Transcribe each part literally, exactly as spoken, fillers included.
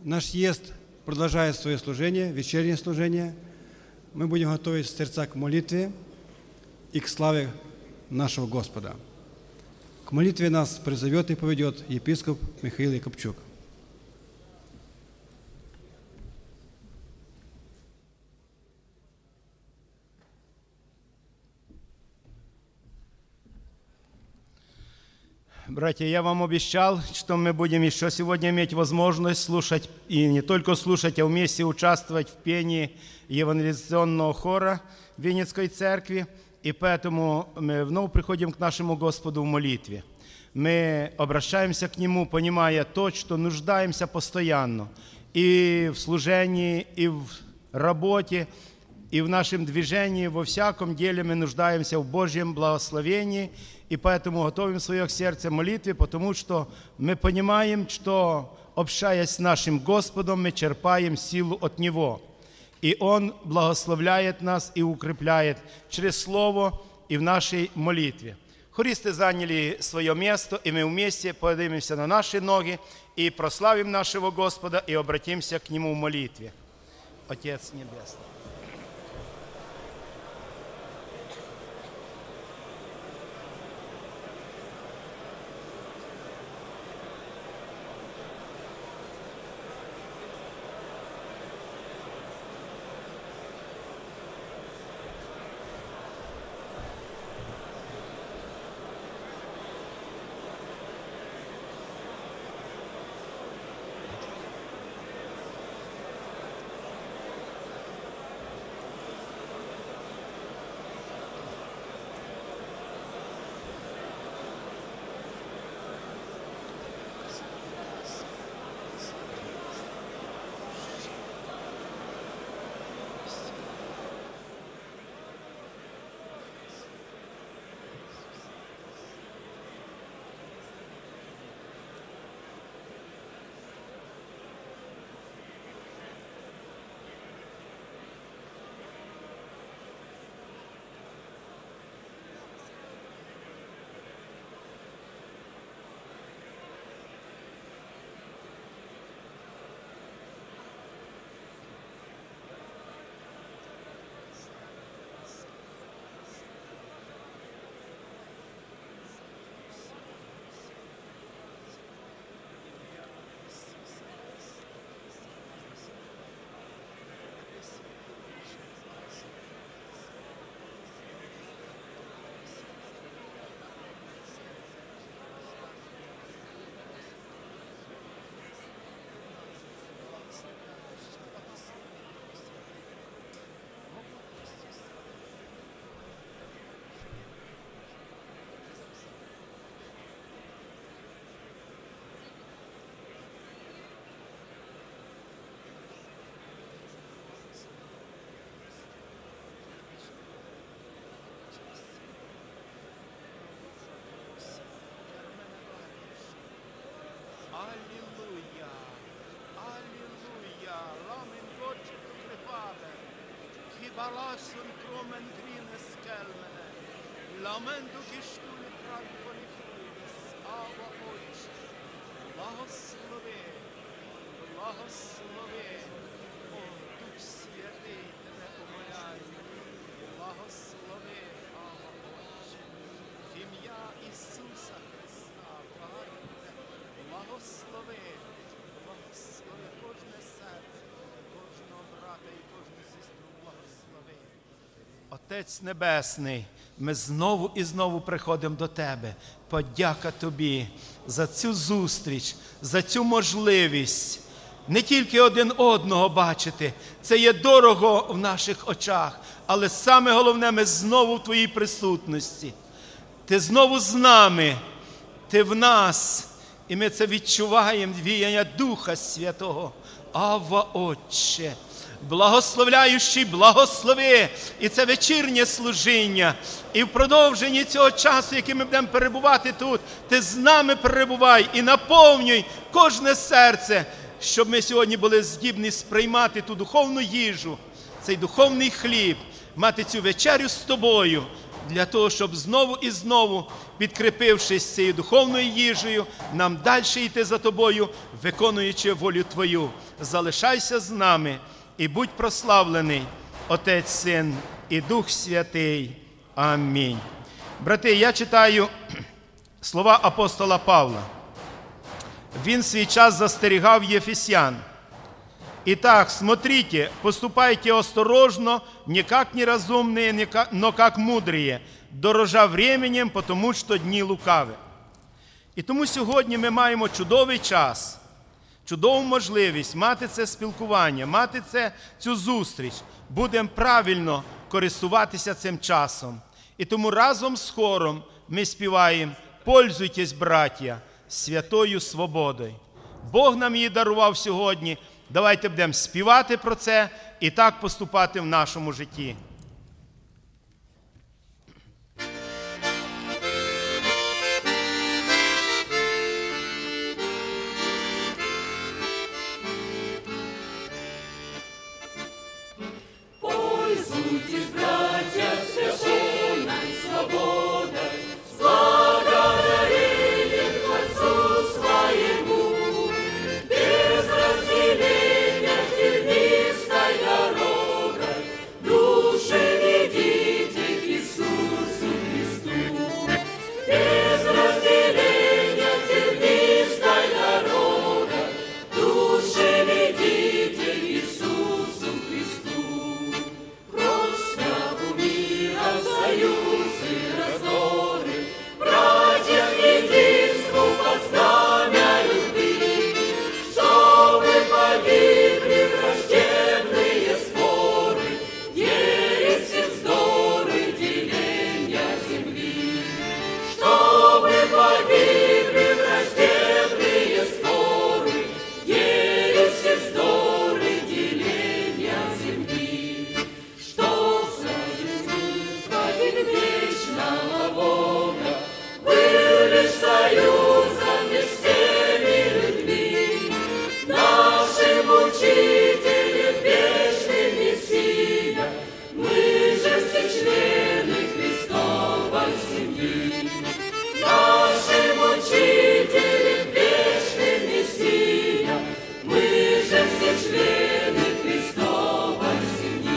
наш съезд продолжает свое служение, вечернее служение. Мы будем готовить сердца к молитве и к славе нашего Господа. К молитве нас призовет и поведет епископ Михаил Якубчук. Братья, я вам обещал, что мы будем еще сегодня иметь возможность слушать, и не только слушать, а вместе участвовать в пении евангелизационного хора Винницкой церкви. И поэтому мы вновь приходим к нашему Господу в молитве. Мы обращаемся к Нему, понимая то, что нуждаемся постоянно и в служении, и в работе, и в нашем движении, во всяком деле мы нуждаемся в Божьем благословении, и поэтому готовим свое сердце к молитве, потому что мы понимаем, что, общаясь с нашим Господом, мы черпаем силу от Него. И Он благословляет нас и укрепляет через Слово и в нашей молитве. Хористы заняли свое место, и мы вместе поднимемся на наши ноги и прославим нашего Господа и обратимся к Нему в молитве. Отец Небесный. Balassun kromen grines skelmene, lamendo gistule pranfoni kulis, ava oic, blahoslove, blahoslove, o Duh Святый, Тебе умоляю, благослови, ава oic, в ім'я Ісуса Христа, благаю Тебе, благослови, благослови кожне серце, кожного брата і кожну сестру. Отець Небесний, ми знову і знову приходимо до Тебе. Подяка Тобі за цю зустріч, за цю можливість не тільки один одного бачити. Це є дорого в наших очах, але саме головне, ми знову в Твоїй присутності. Ти знову з нами, Ти в нас, і ми це відчуваємо, віяння Духа Святого. Авва, Отче! Благословляючий, благослови, і це вечірнє служіння, і в продовженні цього часу, який ми будемо перебувати тут, Ти з нами перебувай і наповнюй кожне серце, щоб ми сьогодні були здібні сприймати ту духовну їжу, цей духовний хліб, мати цю вечерю з Тобою для того, щоб знову і знову, підкріпившись цією духовною їжею, нам далі йти за Тобою, виконуючи волю Твою. Залишайся з нами і будь прославлений, Отець, Син і Дух Святий. Амінь. Брати, я читаю слова апостола Павла. Він свій час застерігав єфесян. «Итак, смотрите, поступайте осторожно, не как неразумные, но как мудрые, дорожа временем, потому що дні лукаві». І тому сьогодні ми маємо чудовий час, чудову можливість мати це спілкування, мати це, цю зустріч. Будемо правильно користуватися цим часом. І тому разом з хором ми співаємо «Пользуйтесь, браття, святою свободою». Бог нам її дарував сьогодні. Давайте будемо співати про це і так поступати в нашому житті. Пользуйтесь, братья, священной свободой, с благодарением к Отцу своему, без разделения тернистой дорогой, души ведите к Иисусу Христу. Без разделения тернистой дорогой, души ведите к Иисусу Христу. Союзы, раздоры, братья в единству под знамя любви, чтобы погибли враждебные споры, ереси, вздоры, деления земли. Чтобы погибли враждебные споры, ереси, вздоры, деления земли. Что вечного Бога был лишь союзом между всеми людьми, нашим учителем, вечным Мессия, мы же все члены Христовой семьи. Нашим учителем, вечным Мессия, мы же все члены Христовой семьи.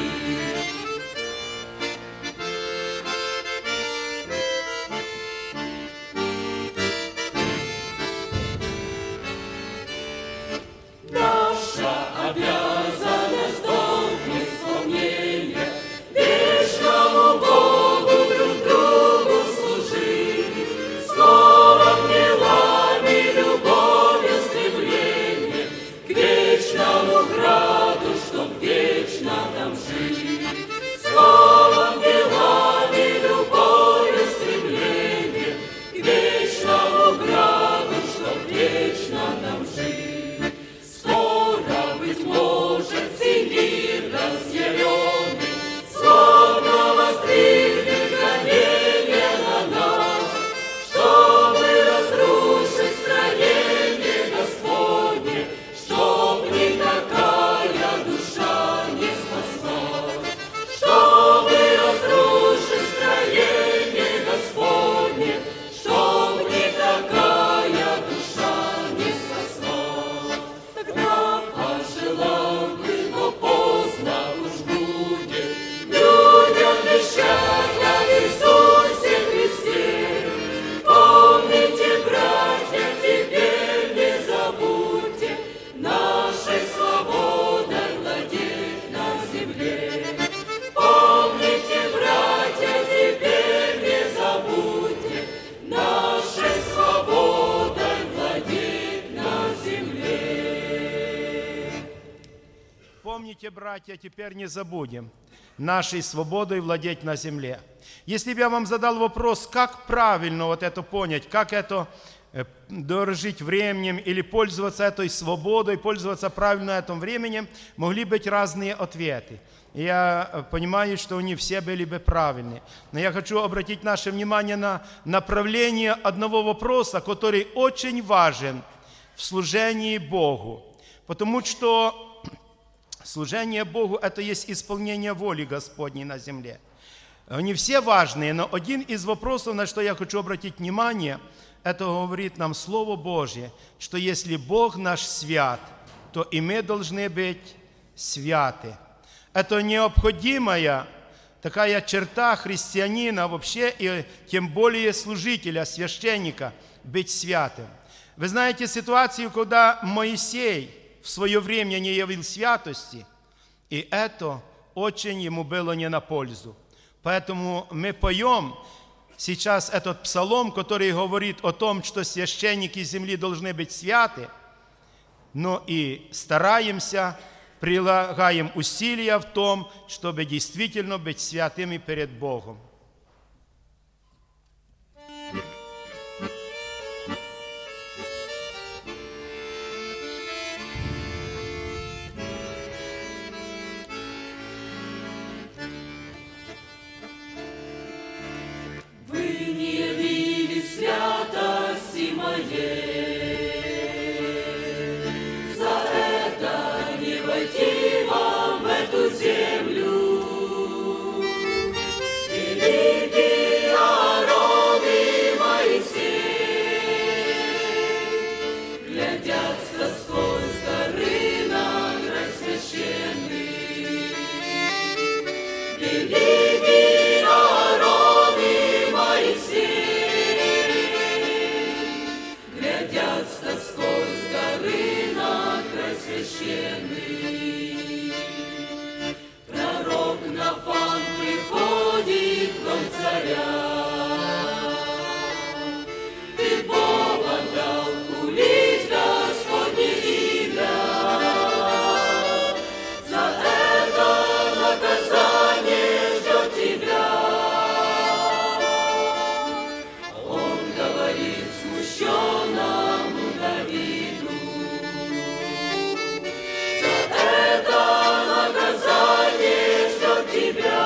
Обязанность, долг, исполнение, вечному Богу друг другу служить, словом, делами, любовью, стремлением к вечному граду, чтоб вечно там жить. Словом, делами, любовью, стремлением к вечному граду, чтоб вечно там жить. Быть может, сей мир разъяренный, словно воздригнет гонение на нас, чтобы разрушить строение Господне, чтоб никакая душа не спаслась. Чтобы разрушить строение Господне, чтоб никакая душа не спаслась. Тогда пожелал бы, но поздно уж будет людям вещать об Иисусе Христе. Помните, братья, теперь не забудьте нашей свободой владеть на земле. Помните, братья, теперь не забудьте нашей свободой владеть на земле. Помните, братья, теперь не забудем нашей свободой владеть на земле. Если бы я вам задал вопрос, как правильно вот это понять, как это э, дорожить временем или пользоваться этой свободой, пользоваться правильно этим временем, могли быть разные ответы. Я понимаю, что они все были бы правильны. Но я хочу обратить наше внимание на направление одного вопроса, который очень важен в служении Богу. Потому что служение Богу – это есть исполнение воли Господней на земле. Они все важные, но один из вопросов, на что я хочу обратить внимание, это говорит нам Слово Божье, что если Бог наш свят, то и мы должны быть святы. Это необходимая такая черта христианина вообще, и тем более служителя, священника, быть святым. Вы знаете ситуацию, когда Моисей в свое время не явил святости, и это очень ему было не на пользу. Поэтому мы поем сейчас этот псалом, который говорит о том, что священники земли должны быть святы, но и стараемся, прилагаем усилия в том, чтобы действительно быть святыми перед Богом. Святости моей, за это не войти вам в эту землю. Великий Аарон и Моисей глядят с тоской с горы на край священный. Великий Аарон и Моисей глядят с тоской с горы на край священный. Пророк Нафан приходит в дом царя. Ты Бога дал хулить Господне имя. За это наказание ждет тебя. Он говорит смущенному Давиду: за это наказание ждет тебя.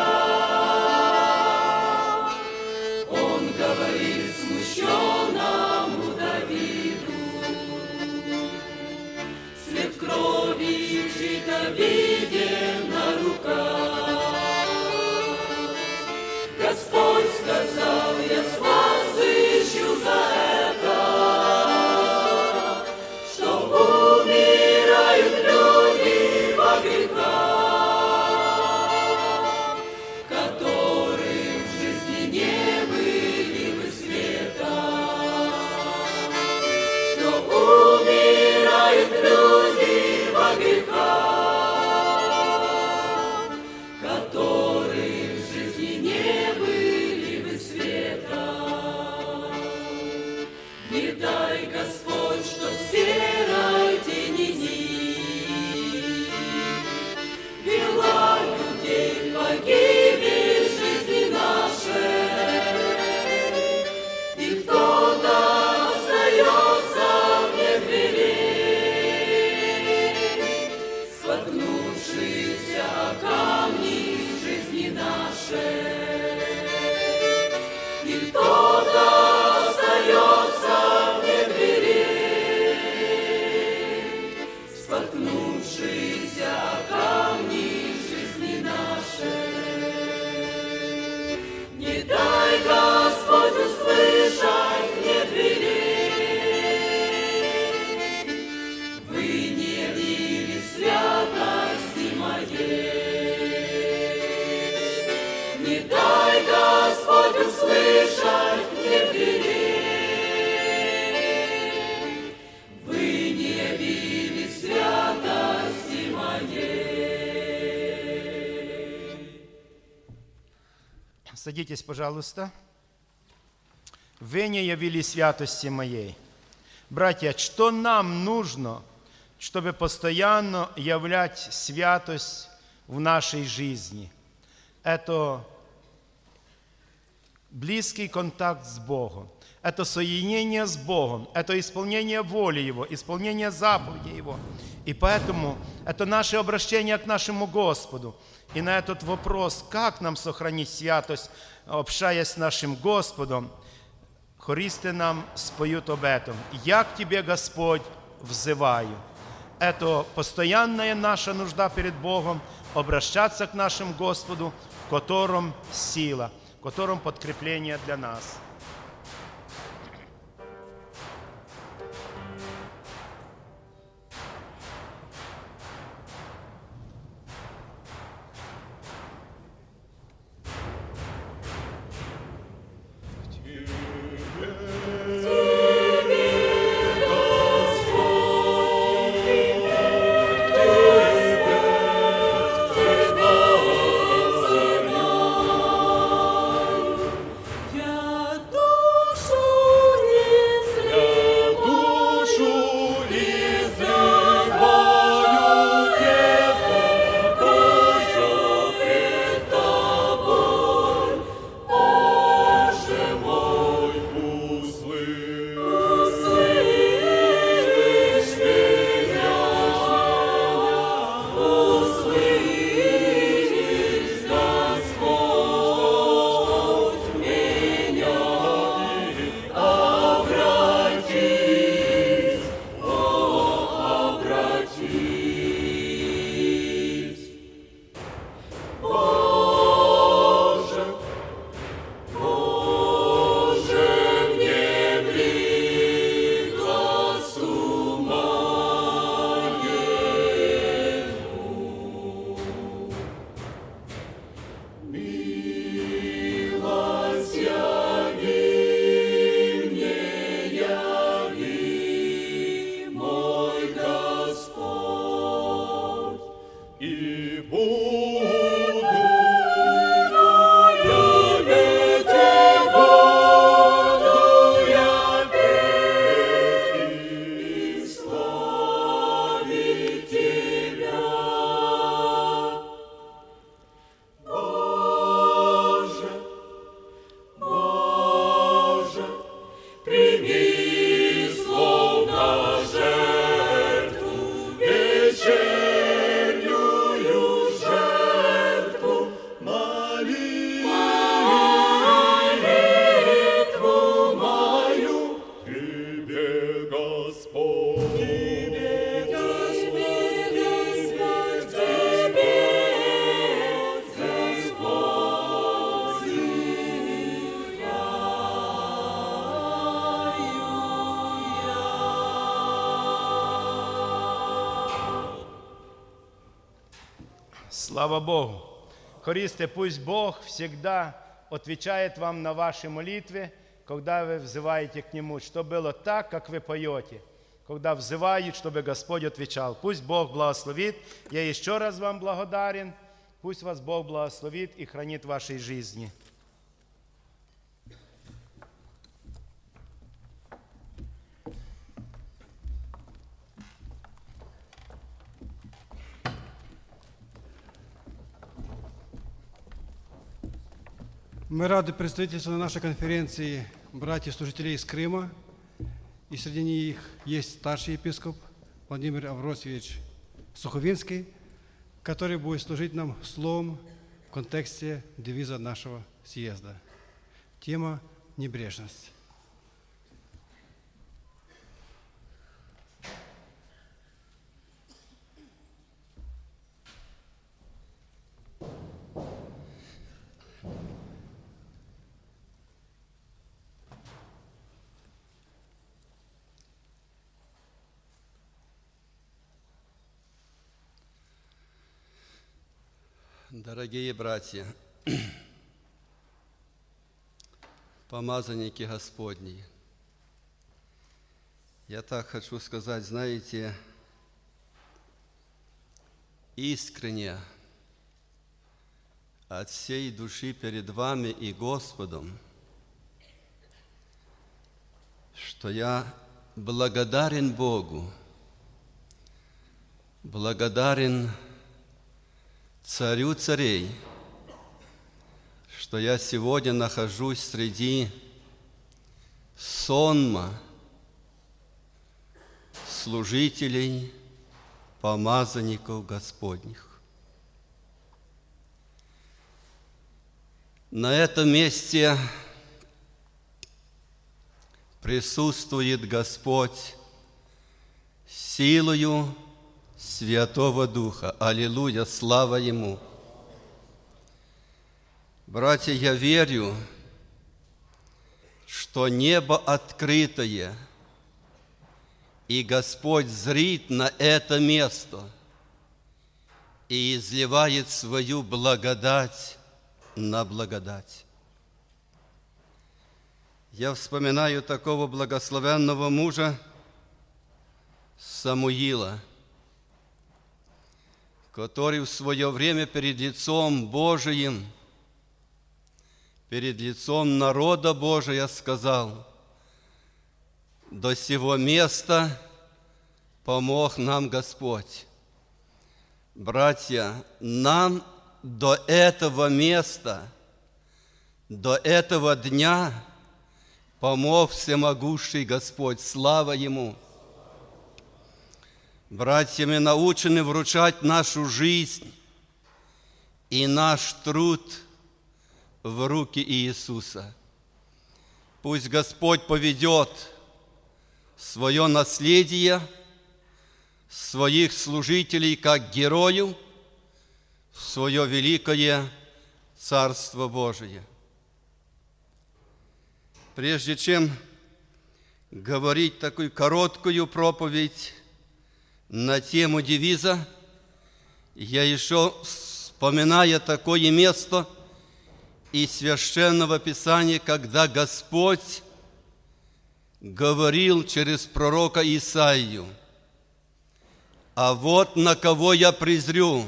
Он говорит смущенному Давиду: след крови жита виден на руках. Господь сказал: я с вас ищу за это, что умирают люди во грехах, которым в жизни не были бы света, что умирают люди во грехах, которым в жизни не были бы света. Не дай, Господь, чтоб в серой тени вела людей в погибель жизни нашей, и кто-то остается вне дверей, споткнувшись о камни жизни нашей, и кто-то остается вне дверей, споткнувшись о камни жизни нашей. Не дай, Господь, услышать мне дверей. Вы не явили святости моей. Не дай, Господь, услышать мне дверей. Вы не явили святости моей. Садитесь, пожалуйста. Вы не явили святости моей. Братья, что нам нужно, чтобы постоянно являть святость в нашей жизни? Это близкий контакт с Богом. Это соединение с Богом, это исполнение воли Его, исполнение заповедей Его. И поэтому это наше обращение к нашему Господу. И на этот вопрос, как нам сохранить святость, общаясь с нашим Господом, хористы нам споют об этом. «Я к Тебе, Господь, взываю». Это постоянная наша нужда перед Богом, обращаться к нашему Господу в в котором сила, в котором подкрепление для нас. Слава Богу! Хористы, пусть Бог всегда отвечает вам на ваши молитвы, когда вы взываете к Нему, чтобы было так, как вы поете. Когда взывают, чтобы Господь отвечал. Пусть Бог благословит. Я еще раз вам благодарен. Пусть вас Бог благословит и хранит в вашей жизни. Мы рады представительству на нашей конференции братьев-служителей из Крыма. И среди них есть старший епископ Владимир Авросьевич Суховинский, который будет служить нам словом в контексте девиза нашего съезда. Тема «Небрежность». Дорогие братья, помазанники Господни, я так хочу сказать, знаете, искренне, от всей души перед вами и Господом, что я благодарен Богу, благодарен Царю царей, что я сегодня нахожусь среди сонма служителей, помазанников Господних. На этом месте присутствует Господь силою Святого Духа. Аллилуйя, слава Ему! Братья, я верю, что небо открытое, и Господь зрит на это место и изливает свою благодать на благодать. Я вспоминаю такого благословенного мужа Самуила, который в свое время перед лицом Божиим, перед лицом народа Божия сказал: «До сего места помог нам Господь». Братья, нам до этого места, до этого дня помог всемогущий Господь. Слава Ему! Братья, мы научены вручать нашу жизнь и наш труд в руки Иисуса. Пусть Господь поведет свое наследие, своих служителей как герою в свое великое Царство Божие. Прежде чем говорить такую короткую проповедь на тему девиза, я еще, вспоминая такое место из Священного Писания, когда Господь говорил через пророка Исаию: «А вот на кого я презрю: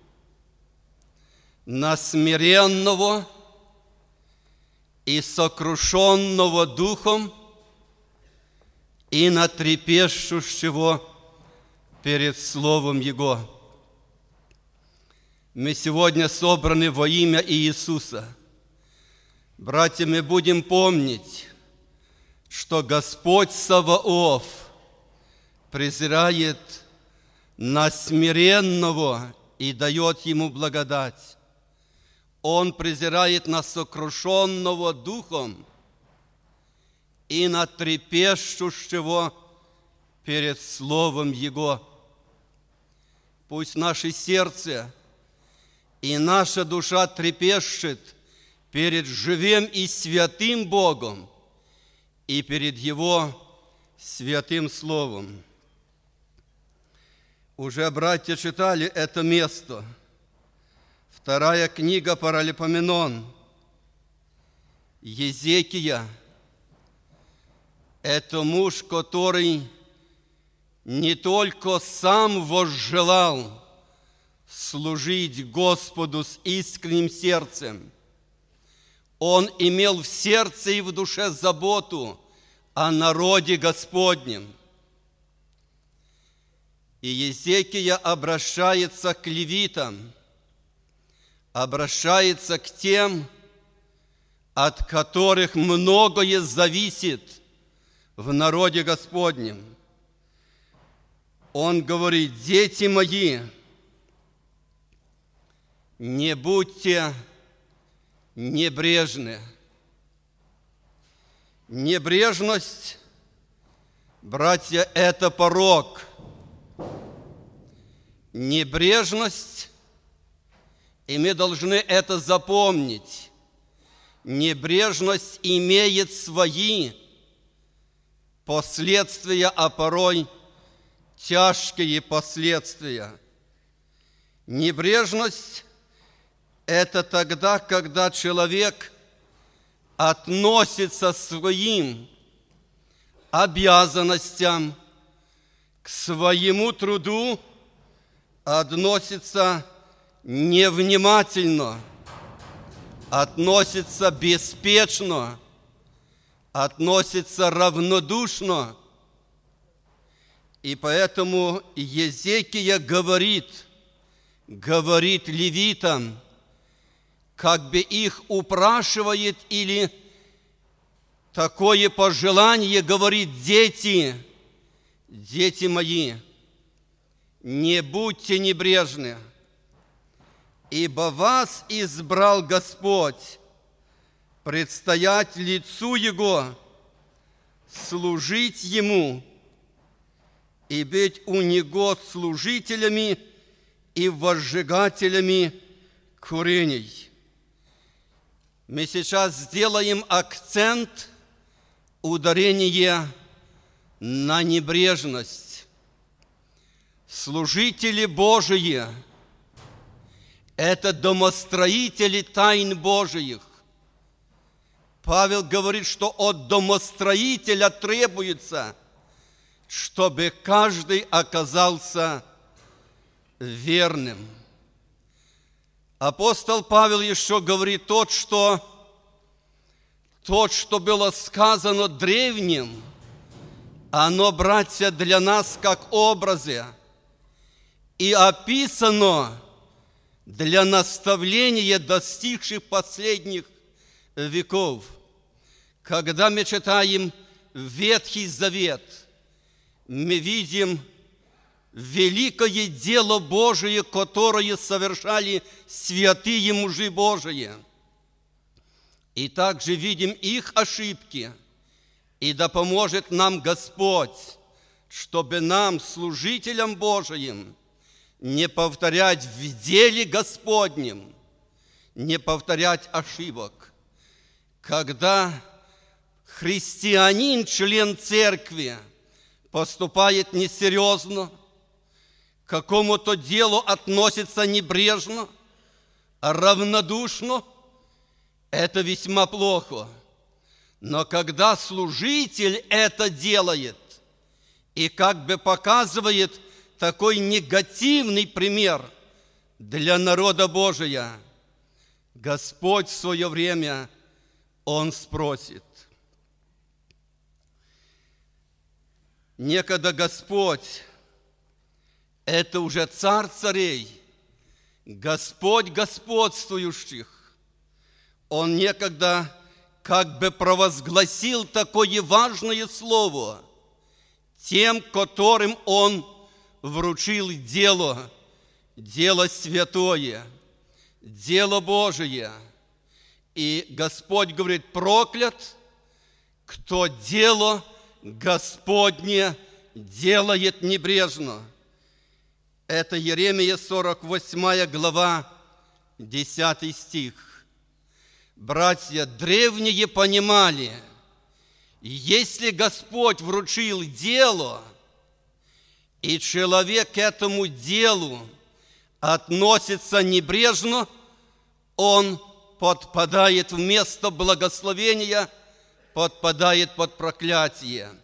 на смиренного и сокрушенного духом, и на трепещущего перед Словом Его». Мы сегодня собраны во имя Иисуса. Братья, мы будем помнить, что Господь Саваоф презирает на смиренного и дает ему благодать. Он презирает на сокрушенного духом и на трепещущего перед Словом Его. Пусть наше сердце и наша душа трепещет перед живым и святым Богом и перед Его святым Словом. Уже братья читали это место. Вторая книга Паралипоменон. Езекия – это муж, который не только сам возжелал служить Господу с искренним сердцем, он имел в сердце и в душе заботу о народе Господнем. И Езекия обращается к левитам, обращается к тем, от которых многое зависит в народе Господнем. Он говорит: «Дети мои, не будьте небрежны». Небрежность, братья, это порок. Небрежность, и мы должны это запомнить, небрежность имеет свои последствия, а порой тяжкие последствия. Небрежность – это тогда, когда человек относится к своим обязанностям, к своему труду, относится невнимательно, относится беспечно, относится равнодушно. И поэтому Езекия говорит, говорит левитам, как бы их упрашивает или такое пожелание говорит: дети, дети мои, не будьте небрежны, ибо вас избрал Господь предстоять лицу Его, служить Ему и быть у Него служителями и возжигателями курений. мы сейчас сделаем акцент, ударение на небрежность. Служители Божии – это домостроители тайн Божиих. Павел говорит, что от домостроителя требуется, чтобы каждый оказался верным. Апостол Павел еще говорит тот, что тот, что было сказано древним, оно, братья, для нас как образы, и описано для наставления достигших последних веков. Когда мы читаем Ветхий Завет, мы видим великое дело Божие, которое совершали святые мужи Божии. И также видим их ошибки. И да поможет нам Господь, чтобы нам, служителям Божиим, не повторять в деле Господнем, не повторять ошибок. Когда христианин, член церкви, поступает несерьезно, к какому-то делу относится небрежно, равнодушно, это весьма плохо. Но когда служитель это делает и как бы показывает такой негативный пример для народа Божия, Господь в свое время, Он спросит. Некогда Господь, это уже Царь царей, Господь господствующих, Он некогда как бы провозгласил такое важное слово тем, которым Он вручил дело, дело святое, дело Божие. И Господь говорит: проклят, кто дело Господне делает небрежно. Это Иеремия сорок восьмая глава, десятый стих. Братья, древние понимали, если Господь вручил дело, и человек к этому делу относится небрежно, он подпадает вместо благословения, подпадает под проклятие.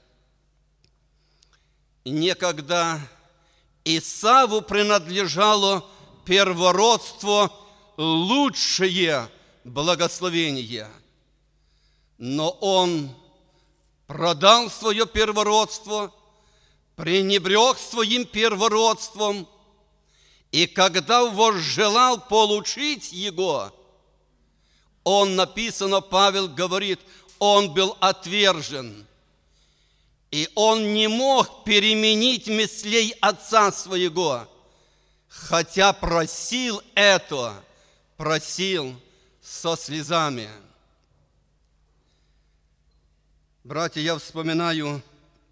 Некогда Исаву принадлежало первородство лучшее благословение, но он продал свое первородство, пренебрег своим первородством, и когда возжелал получить его, он, написано, Павел говорит, он был отвержен, и он не мог переменить мыслей отца своего, хотя просил это, просил со слезами. Братья, я вспоминаю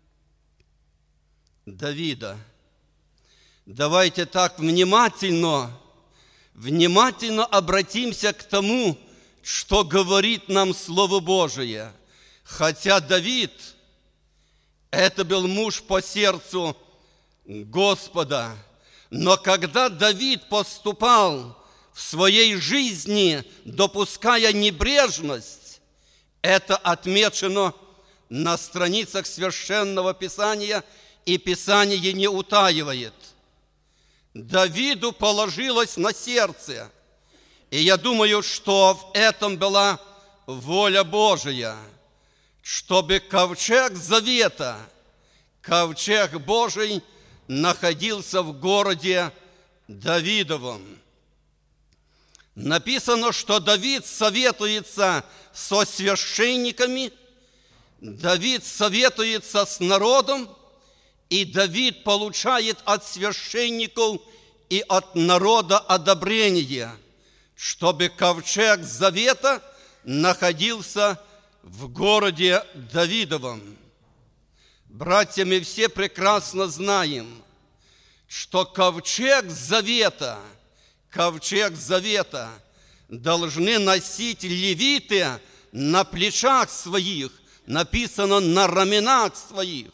Давида. Давайте так внимательно, внимательно обратимся к тому, что говорит нам Слово Божие. Хотя Давид – это был муж по сердцу Господа, но когда Давид поступал в своей жизни, допуская небрежность, это отмечено на страницах Священного Писания, и Писание не утаивает. Давиду положилось на сердце, и я думаю, что в этом была воля Божия, чтобы ковчег завета, ковчег Божий находился в городе Давидовом. Написано, что Давид советуется со священниками, Давид советуется с народом, и Давид получает от священников и от народа одобрение, чтобы ковчег завета находился в городе Давидовом. Братья, мы все прекрасно знаем, что ковчег завета, ковчег завета должны носить левиты на плечах своих, написано на раменах своих.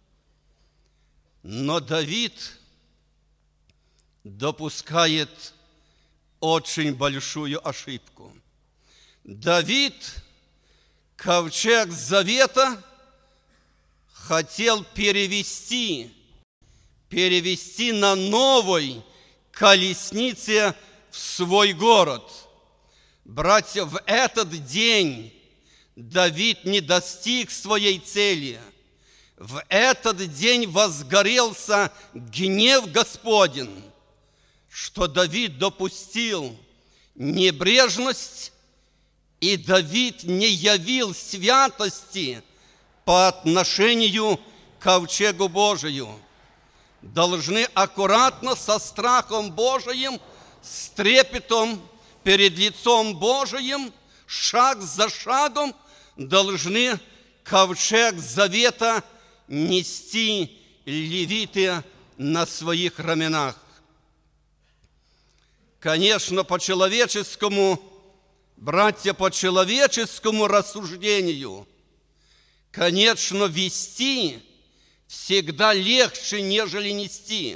Но Давид допускает очень большую ошибку. Давид ковчег завета хотел перевести, перевести на новой колеснице в свой город. Братья, в этот день Давид не достиг своей цели. В этот день возгорелся гнев Господень, что Давид допустил небрежность, и Давид не явил святости по отношению к ковчегу Божию. Должны аккуратно, со страхом Божиим, с трепетом перед лицом Божиим, шаг за шагом должны ковчег завета нести левиты на своих раменах. Конечно, по человеческому, братья, по человеческому рассуждению, конечно, вести всегда легче, нежели нести.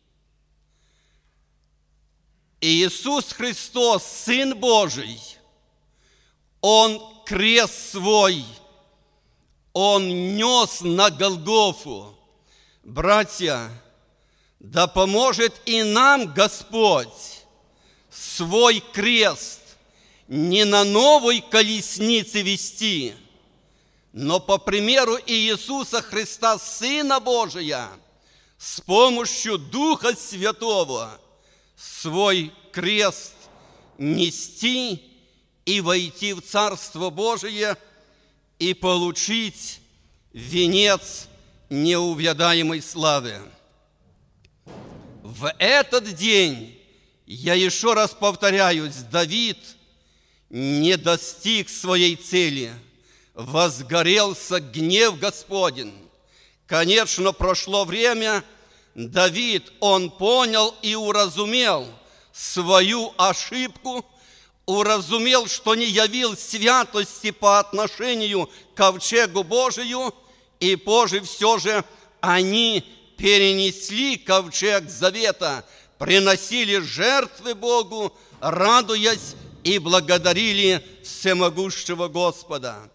И Иисус Христос, Сын Божий, Он крест свой, Он нес на Голгофу. Братья, да поможет и нам Господь свой крест не на новой колеснице вести, но по примеру Иисуса Христа, Сына Божия, с помощью Духа Святого свой крест нести и войти в Царство Божие и получить венец неувядаемой славы. В этот день, я еще раз повторяюсь, Давид не достиг своей цели, возгорелся гнев Господень. Конечно, прошло время, Давид, он понял и уразумел свою ошибку, уразумел, что не явил святости по отношению к ковчегу Божию, и позже все же они перенесли ковчег завета, приносили жертвы Богу, радуясь и благодарили всемогущего Господа.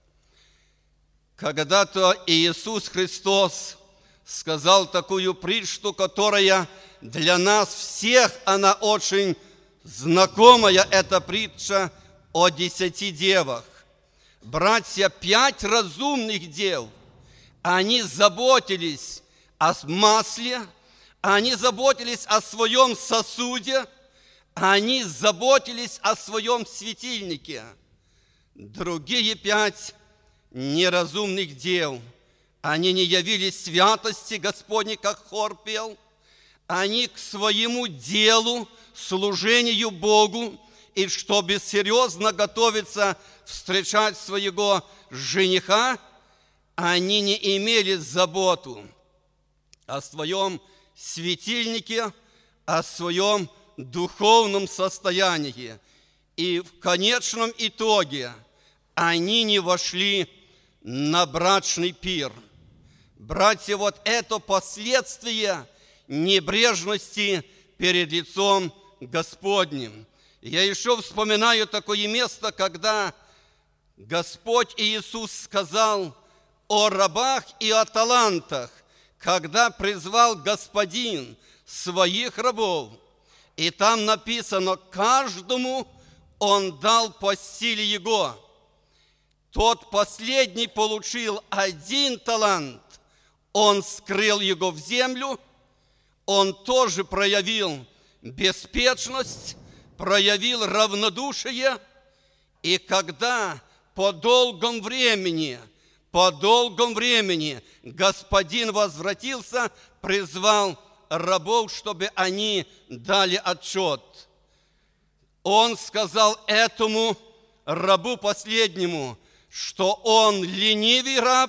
Когда-то Иисус Христос сказал такую притчу, которая для нас всех, она очень знакомая, эта притча о десяти девах. Братья, пять разумных дев, они заботились о масле, они заботились о своем сосуде, они заботились о своем светильнике. Другие пять неразумных дев, они не явились святости Господней, как хор пел, они к своему делу, служению Богу, и чтобы серьезно готовиться встречать своего жениха, они не имели заботу о своем светильнике, о своем духовном состоянии. И в конечном итоге они не вошли на брачный пир. Братья, вот это последствие небрежности перед лицом Господним. Я еще вспоминаю такое место, когда Господь Иисус сказал о рабах и о талантах, когда призвал Господин своих рабов. И там написано, каждому Он дал по силе его. Тот последний получил один талант, он скрыл его в землю, он тоже проявил беспечность, проявил равнодушие, и когда по долгом времени, по долгом времени Господин возвратился, призвал рабов, чтобы они дали отчет. Он сказал этому рабу последнему, что он ленивый раб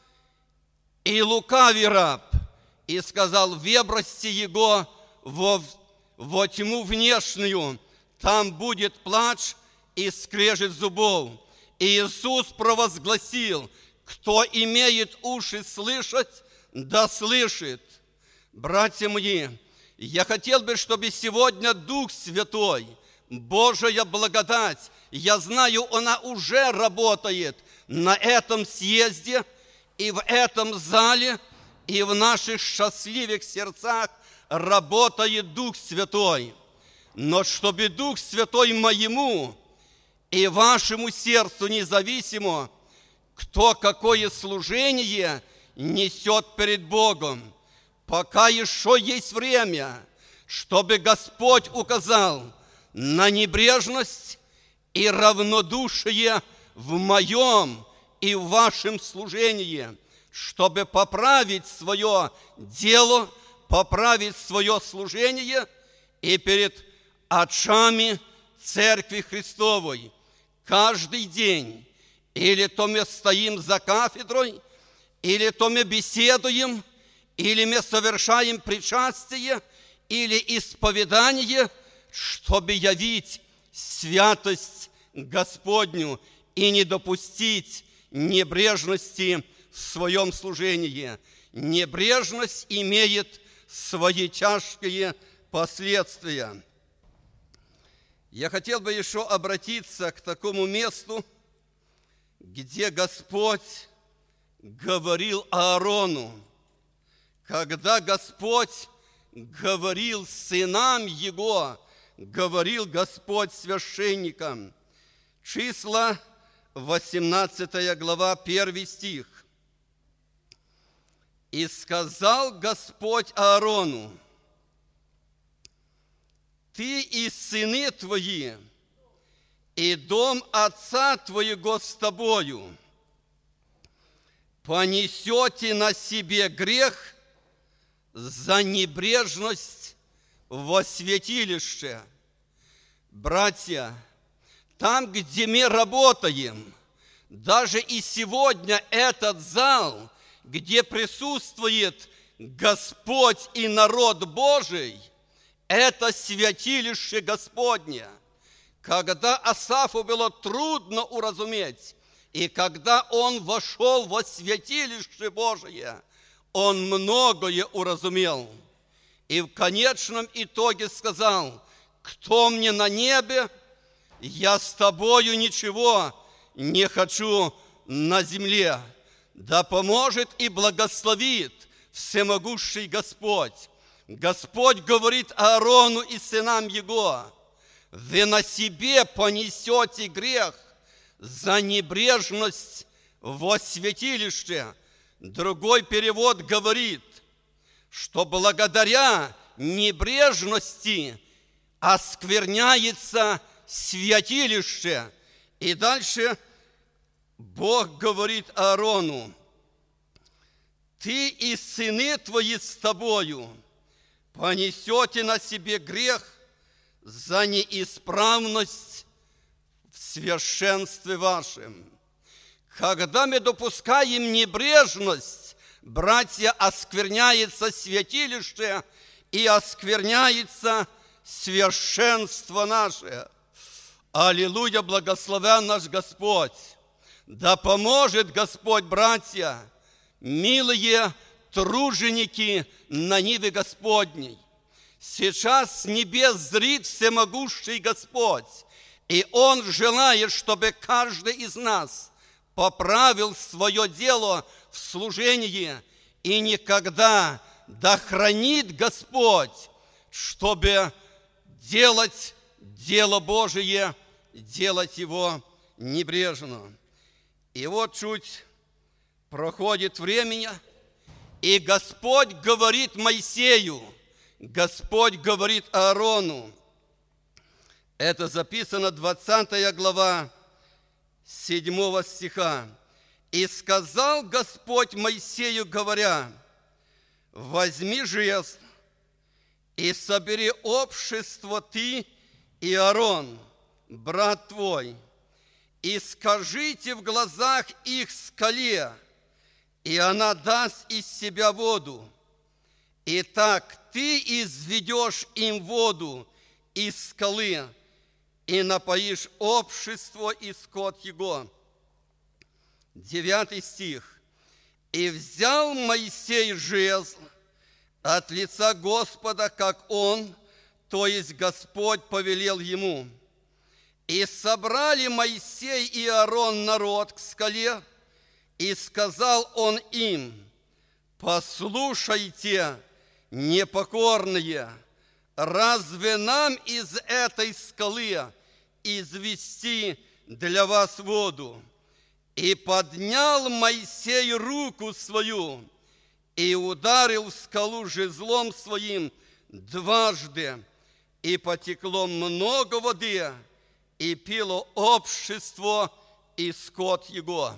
и лукавый раб, и сказал, выбросьте его во, во тьму внешнюю, там будет плач и скрежет зубов. И Иисус провозгласил: кто имеет уши слышать, да слышит. Братья мои, я хотел бы, чтобы сегодня Дух Святой, Божия благодать, я знаю, она уже работает на этом съезде и в этом зале, и в наших счастливых сердцах работает Дух Святой. Но чтобы Дух Святой моему и вашему сердцу независимо, кто какое служение несет перед Богом, пока еще есть время, чтобы Господь указал на небрежность и равнодушие в моем и в вашем служении, чтобы поправить свое дело, поправить свое служение и перед отцами Церкви Христовой каждый день, или то мы стоим за кафедрой, или то мы беседуем, или мы совершаем причастие, или исповедание, чтобы явить святость Господню и не допустить небрежности в своем служении. Небрежность имеет свои тяжкие последствия. Я хотел бы еще обратиться к такому месту, где Господь говорил Аарону, когда Господь говорил сынам Его, говорил Господь священникам. Числа, восемнадцатая глава, первый стих. «И сказал Господь Аарону: ты и сыны твои, и дом отца твоего с тобою понесете на себе грех за небрежность во святилище». Братья, там, где мы работаем, даже и сегодня этот зал, где присутствует Господь и народ Божий, это святилище Господне. Когда Асафу было трудно уразуметь, и когда он вошел во святилище Божие, он многое уразумел. И в конечном итоге сказал: кто мне на небе, я с тобою ничего не хочу на земле. Да поможет и благословит всемогущий Господь. Господь говорит Аарону и сынам его: вы на себе понесете грех за небрежность во святилище. Другой перевод говорит, что благодаря небрежности оскверняется святилище. И дальше Бог говорит Аарону: ты и сыны твои с тобою понесете на себе грех за неисправность в священстве вашем. Когда мы допускаем небрежность, братья, оскверняется святилище и оскверняется священство наше. Аллилуйя, благословен наш Господь. Да поможет Господь, братья, милые труженики на ниве Господней. Сейчас с небес зрит всемогущий Господь, и Он желает, чтобы каждый из нас поправил свое дело в служении, и никогда да хранит Господь, чтобы делать дело Божие, делать его небрежно. И вот чуть проходит времени, и Господь говорит Моисею, Господь говорит Аарону. Это записано двадцатая глава, седьмого стиха. «И сказал Господь Моисею, говоря: возьми жезл и собери общество ты и Аарон, брат твой, и скажите в глазах их скале, и она даст из себя воду. Итак, ты изведешь им воду из скалы, и напоишь общество и скот его». Девятый стих. «И взял Моисей жезл от лица Господа, как он, то есть Господь повелел ему. И собрали Моисей и Аарон народ к скале, и сказал он им: послушайте, непокорные, разве нам из этой скалы извести для вас воду? И поднял Моисей руку свою и ударил в скалу жезлом своим дважды, и потекло много воды, и пило общество и скот его».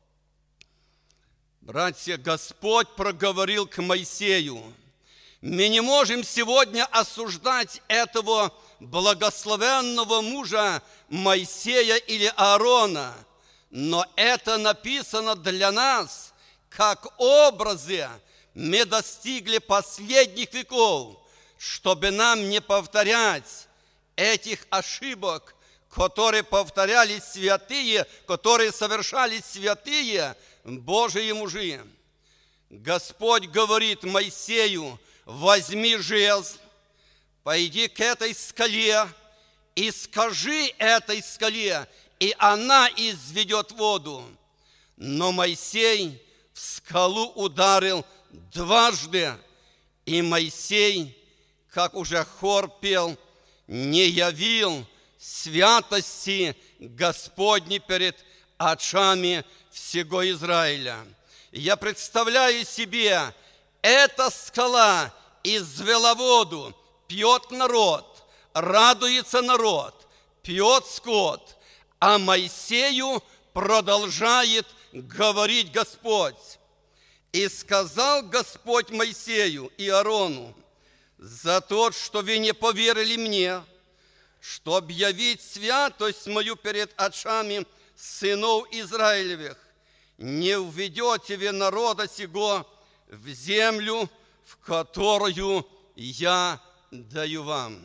Братья, Господь проговорил к Моисею. Мы не можем сегодня осуждать этого благословенного мужа Моисея или Аарона, но это написано для нас, как образы. Мы достигли последних веков, чтобы нам не повторять этих ошибок, которые повторяли святые, которые совершали святые Божьи мужи. Господь говорит Моисею: возьми жезл, пойди к этой скале и скажи этой скале, и она изведет воду. Но Моисей в скалу ударил дважды, и Моисей, как уже хор пел, не явил святости Господней перед очами всего Израиля. Я представляю себе, эта скала извела воду, пьет народ, радуется народ, пьет скот, а Моисею продолжает говорить Господь. «И сказал Господь Моисею и Аарону: за то, что вы не поверили мне, чтоб явить святость мою перед очами сынов Израилевых, не введете вы народа сего в землю, в которую я даю вам».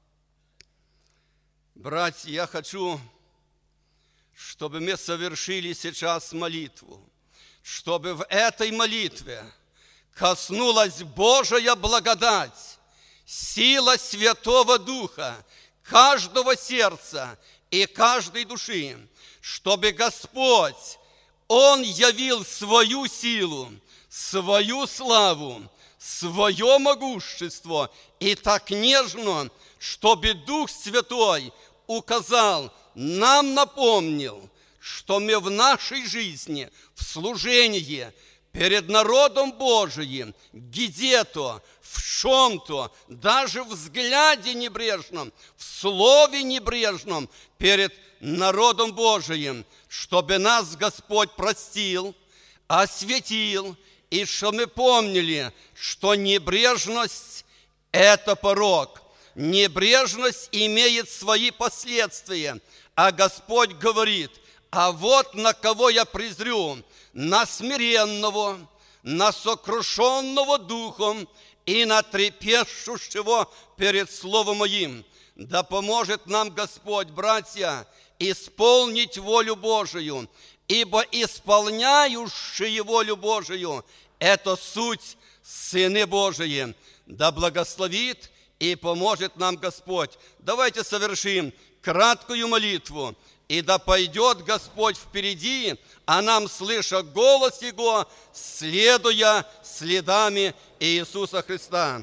Братья, я хочу, чтобы мы совершили сейчас молитву, чтобы в этой молитве коснулась Божия благодать, сила Святого Духа, каждого сердца и каждой души, чтобы Господь, Он явил свою силу, свою славу, свое могущество, и так нежно, чтобы Дух Святой указал, нам напомнил, что мы в нашей жизни, в служении, перед народом Божиим, где-то, в чем-то, даже в взгляде небрежном, в слове небрежном перед народом Божиим, чтобы нас Господь простил, осветил, и чтобы мы помнили, что небрежность – это порок. Небрежность имеет свои последствия, а Господь говорит: а вот на кого я презрю: на смиренного, на сокрушенного духом и на трепещущего перед словом моим. Да поможет нам Господь, братья, исполнить волю Божию, ибо исполняющие волю Божию – это суть сыны Божии. Да благословит и поможет нам Господь. Давайте совершим краткую молитву, и да пойдет Господь впереди, а нам, слыша голос Его, следуя следами Иисуса Христа.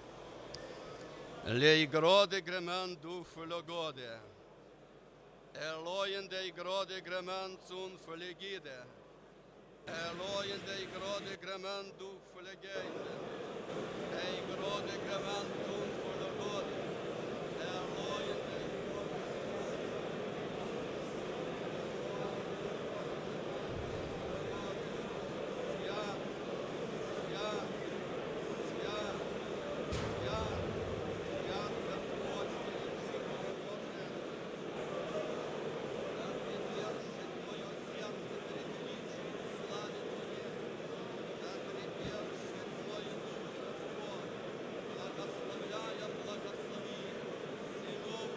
Лейгроде гремен дух флогоде, Элоин де игроде гремен цун флегиде, Элоин де игроде гремен дух флегейде, Эйгроде гремен цун флогоде, Элоин де благословляя, благослови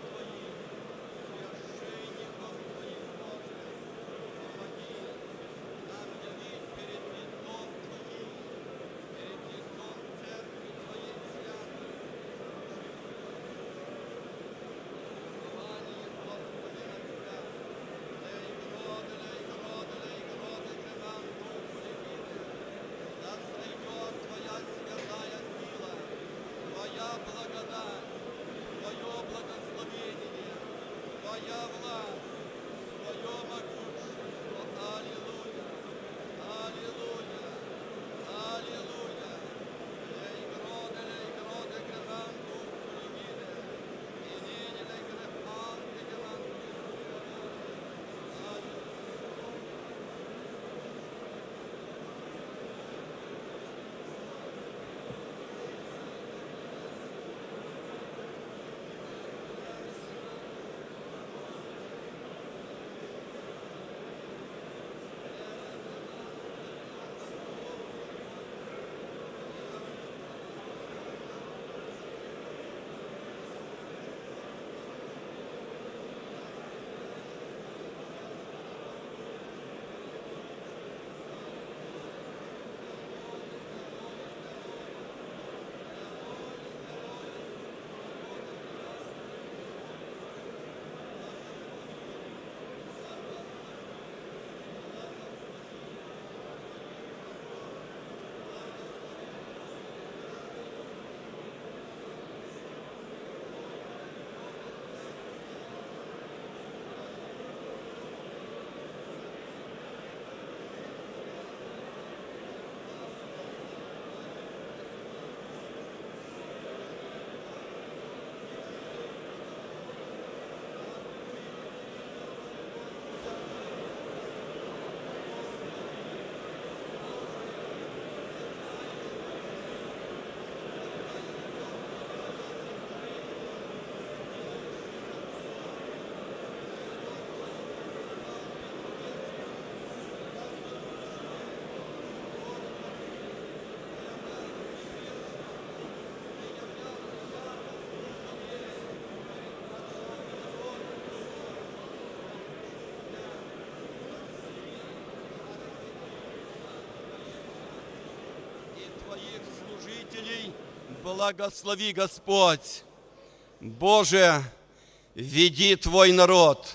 Твоих служителей благослови, Господь. Боже, веди Твой народ.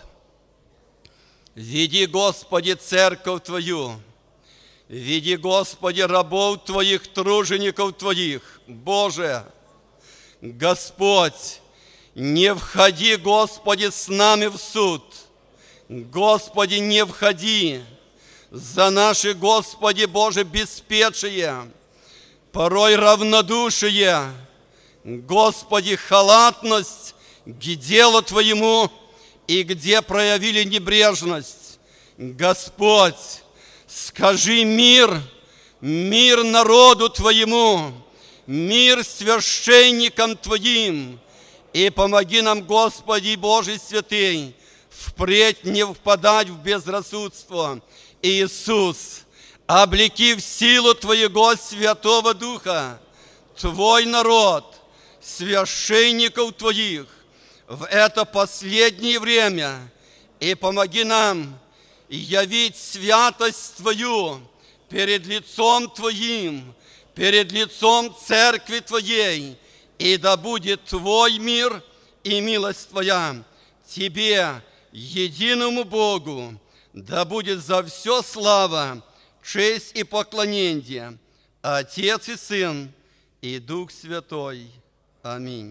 Веди, Господи, церковь Твою. Веди, Господи, рабов Твоих, тружеников Твоих. Боже, Господь, не входи, Господи, с нами в суд. Господи, не входи за наши, Господи Боже, беспечие, порой равнодушие, Господи, халатность к делу Твоему и где проявили небрежность. Господь, скажи мир, мир народу Твоему, мир священникам Твоим, и помоги нам, Господи Божий святый, впредь не впадать в безрассудство. Иисус, облеки в силу Твоего Святого Духа Твой народ, священников Твоих, в это последнее время, и помоги нам явить святость Твою перед лицом Твоим, перед лицом Церкви Твоей, и да будет Твой мир и милость Твоя. Тебе, единому Богу, да будет за все слава, честь и поклонение, Отец и Сын и Дух Святой. Аминь.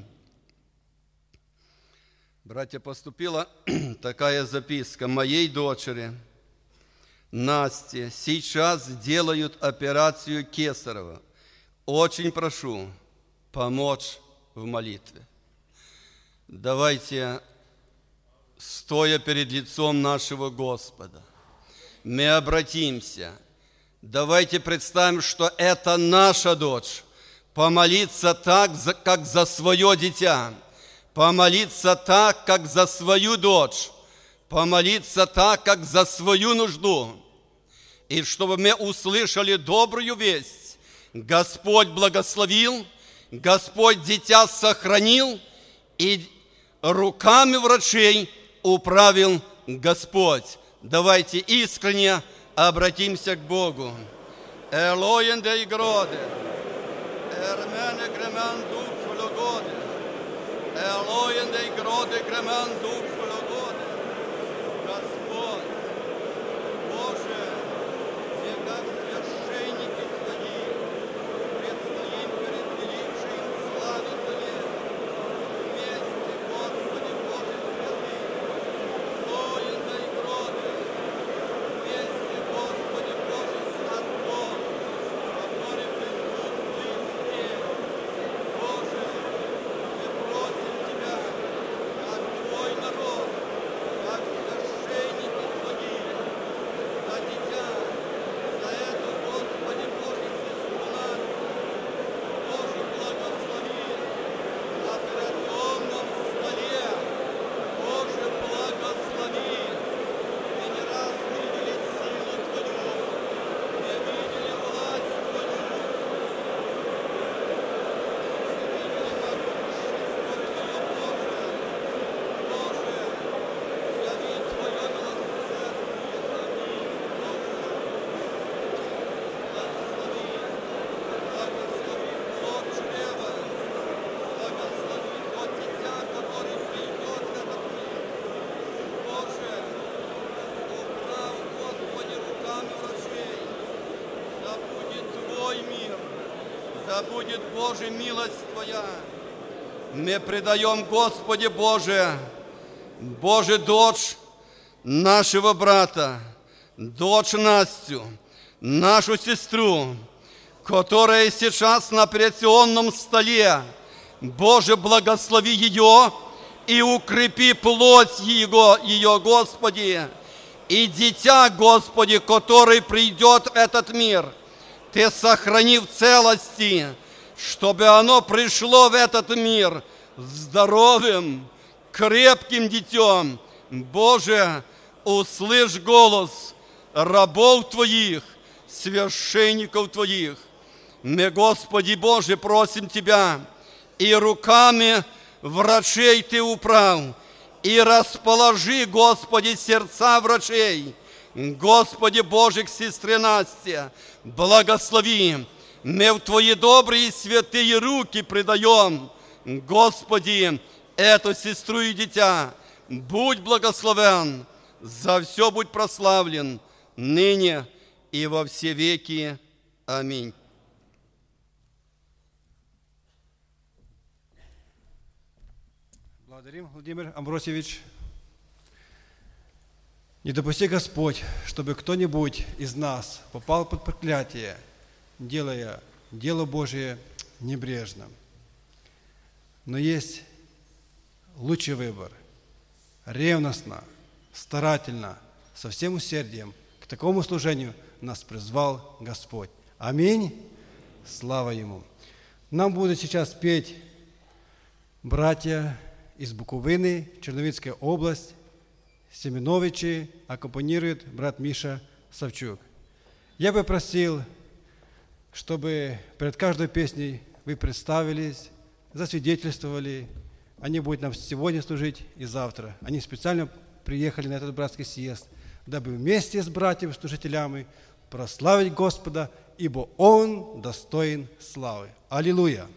Братья, поступила такая записка моей дочери Насте. Сейчас делают операцию Кесарева. Очень прошу помочь в молитве. Давайте, стоя перед лицом нашего Господа, мы обратимся. Давайте представим, что это наша дочь. Помолиться так, как за свое дитя. Помолиться так, как за свою дочь. Помолиться так, как за свою нужду. И чтобы мы услышали добрую весть. Господь благословил, Господь дитя сохранил, и руками врачей управил Господь. Давайте искренне обратимся к Богу. Элоен де игроде, эрмене кремен дух флогоде, Элоен де игроде кремен дух флогоде. Господь, Боже, мы как священники Твои предстоим перед величием славы Твоей. Вместе, Господи Боже святый, Элоен де игроде, вместе, Господи Боже, с Отцом, который присутствует здесь. Боже, мы просим Тебя, как Твой народ, как священники Твои, за дитя, за эту, Господи Боже, сестру Настю. Боже, благослови на операционном столе. Боже, благослови. Мы не раз видели силу Твою, мы видели власть Твою, мы видели могущество Твое, Боже. Боже, яви Твое милосердие. Аминь, Боже. Благослови, благослови плод чрева, благослови тот дитя, который придет в этот мир. Боже, управ, Господи, руками врачей, да будет Твой мир, да будет, Боже, милость Твоя. Мы предаем, Господи Боже, Боже, дочь нашего брата, дочь Настю, нашу сестру, которая сейчас на операционном столе. Боже, благослови ее и укрепи плоть ее, ее, Господи, и дитя, Господи, который придет в этот мир. Ты сохрани в целости, чтобы оно пришло в этот мир здоровым, крепким детем. Боже, услышь голос рабов Твоих, священников Твоих. Мы, Господи Боже, просим Тебя, и руками врачей Ты управ, и расположи, Господи, сердца врачей. Господи Боже, к сестре Насте, благослови, мы в Твои добрые и святые руки предаем, Господи, эту сестру и дитя. Будь благословен, за все будь прославлен, ныне и во все веки. Аминь. Благодарим, Владимир Амбросьевич. Не допусти, Господь, чтобы кто-нибудь из нас попал под проклятие, делая дело Божие небрежно. Но есть лучший выбор. Ревностно, старательно, со всем усердием к такому служению нас призвал Господь. Аминь. Слава Ему. Нам будут сейчас петь братья из Буковины, Черновицкая область, Семеновичи, аккомпанирует брат Миша Савчук. Я бы просил, чтобы перед каждой песней вы представились, засвидетельствовали. Они будут нам сегодня служить и завтра. Они специально приехали на этот братский съезд, дабы вместе с братьями-служителями прославить Господа, ибо Он достоин славы. Аллилуйя!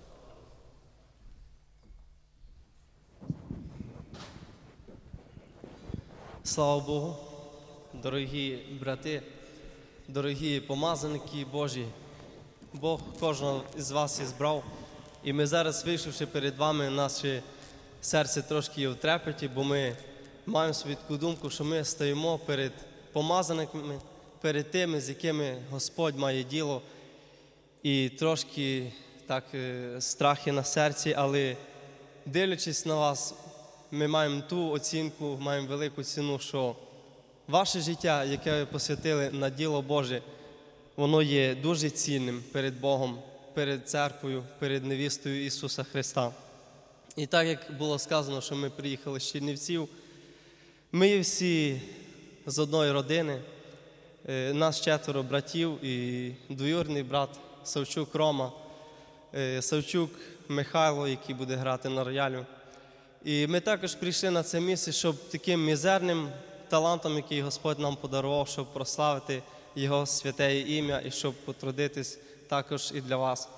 Слава Богу, дорогі брати, дорогі помазаники Божі. Бог кожного із вас ізбрав. І ми зараз, вийшовши перед вами, наше серце трошки є в трепеті, бо ми маємо собі таку думку, що ми стоїмо перед помазаниками, перед тими, з якими Господь має діло. І трошки так страх є на серці, але дивлячись на вас, ми маємо ту оцінку, маємо велику ціну, що ваше життя, яке ви посвятили на діло Боже, воно є дуже цінним перед Богом, перед церквою, перед невістою Ісуса Христа. І так, як було сказано, що ми приїхали з Чернівців, ми є всі з одної родини, нас четверо братів і двоюрідний брат Савчук Рома, Савчук Михайло, який буде грати на роялю. І ми також прийшли на це місце, щоб таким мізерним талантом, який Господь нам подарував, щоб прославити Його святе ім'я і щоб потрудитись також і для вас.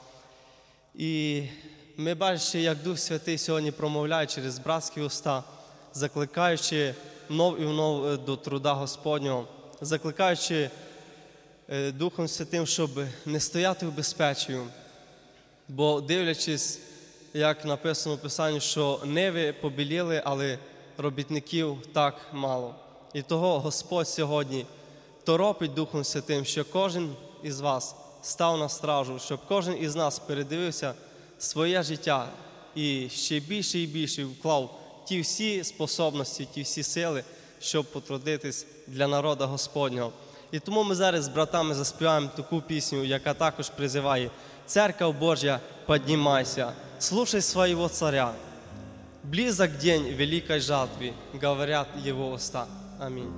І ми бачимо, як Дух Святий сьогодні промовляє через братські уста, закликаючи внов і внов до труда Господнього, закликаючи Духом Святим, щоб не стояти в безпечію, бо дивлячись, як написано в Писанні, що ниви побіліли, але робітників так мало. І того Господь сьогодні торопить Духом Святим, що кожен із вас став на стражу, щоб кожен із нас передивився своє життя і ще більше і більше вклав ті всі способності, ті всі сили, щоб потрудитись для народу Господнього. І тому ми зараз з братами заспіваємо таку пісню, яка також призиває: «Церковь Божья, поднимайся, слушай своего царя. Близок день великой жатвы, говорят его уста». Аминь.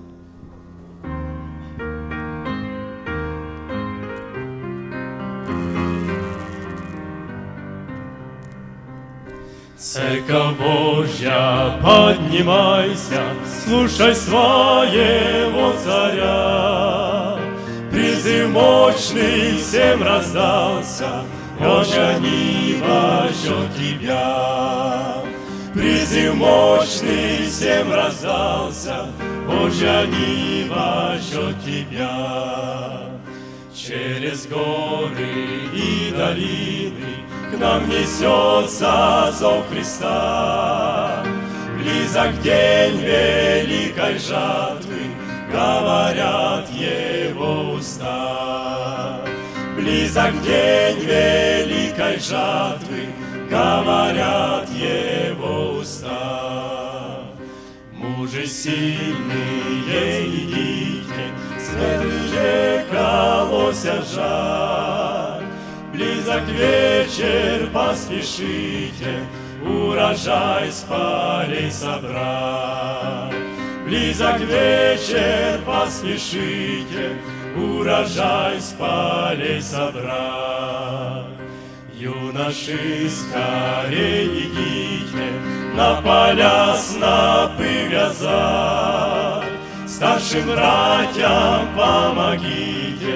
Церковь Божья, поднимайся, слушай своего царя. Призыв мощный всем раздался, Божья нива ждет тебя. Призыв мощный всем раздался, Божья нива ждет тебя. Через горы и долины к нам несется зов Христа. Близок день великой жатвы, говорят Его уста. Близок день великой жатвы, говорят Его уста. Мужи сильные, идите, смелые колося жать. Близок вечер, поспешите, урожай с полей собрать. Близок вечер, поспешите, урожай с полей собрать. Юноши, скорей идите, на поля снопы вязать. Старшим братьям помогите,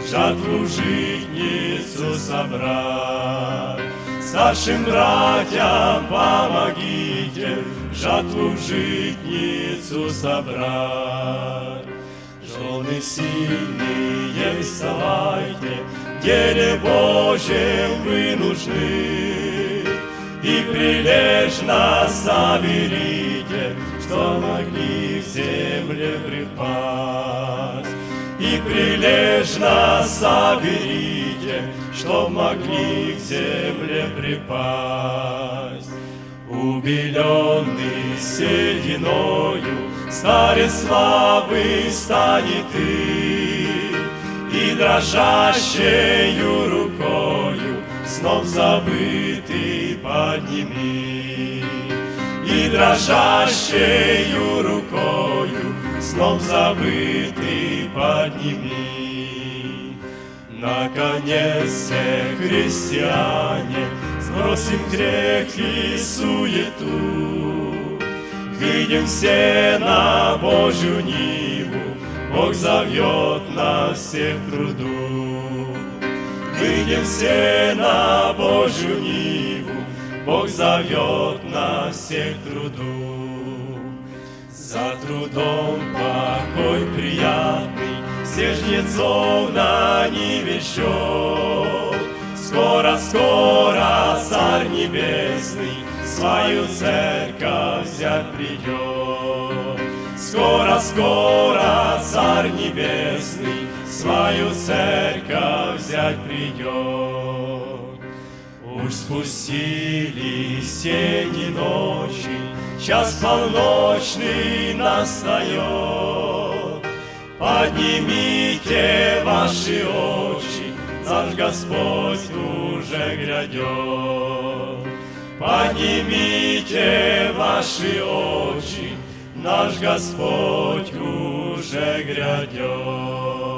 жатву житницу собрать. Старшим братьям помогите, жатву житницу собрать. Жены сильные, вставайте, в деле Божьем вы нужны, и прилежно соберите, что могли в земле припасть. И прилежно соберите, что могли к земле припасть. Убеленный сединою, старец славы станет ты, и дрожащею рукою снов забытый подними. И дрожащею рукою снов забытый подними. Наконец, все христиане, сбросим грех и суету, выйдем все на Божью ниву, Бог зовет нас всех к труду. Выйдем все на Божью ниву, Бог зовет нас всех к труду. За трудом покой приятный, всех жнецов на ниве ждет. Скоро-скоро Царь Небесный свою церковь взять придет. Скоро-скоро Царь Небесный свою церковь взять придет. Уж спустились тени ночи, час полночный настает. Поднимите ваши очи, наш Господь уже грядет. Поднимите ваши очи, наш Господь уже грядет.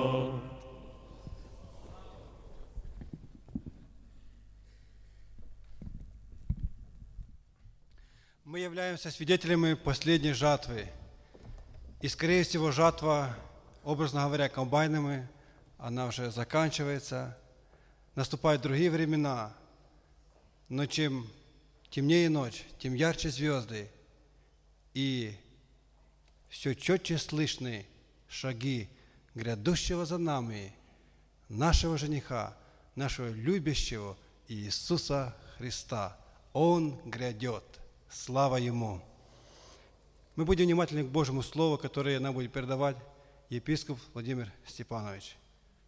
Мы являемся свидетелями последней жатвы. И, скорее всего, жатва, образно говоря, комбайнами, она уже заканчивается. Наступают другие времена. Но чем темнее ночь, тем ярче звезды. И все четче слышны шаги грядущего за нами, нашего жениха, нашего любящего Иисуса Христа. Он грядет. Слава Ему! Мы будем внимательны к Божьему Слову, которое нам будет передавать епископ Владимир Степанович.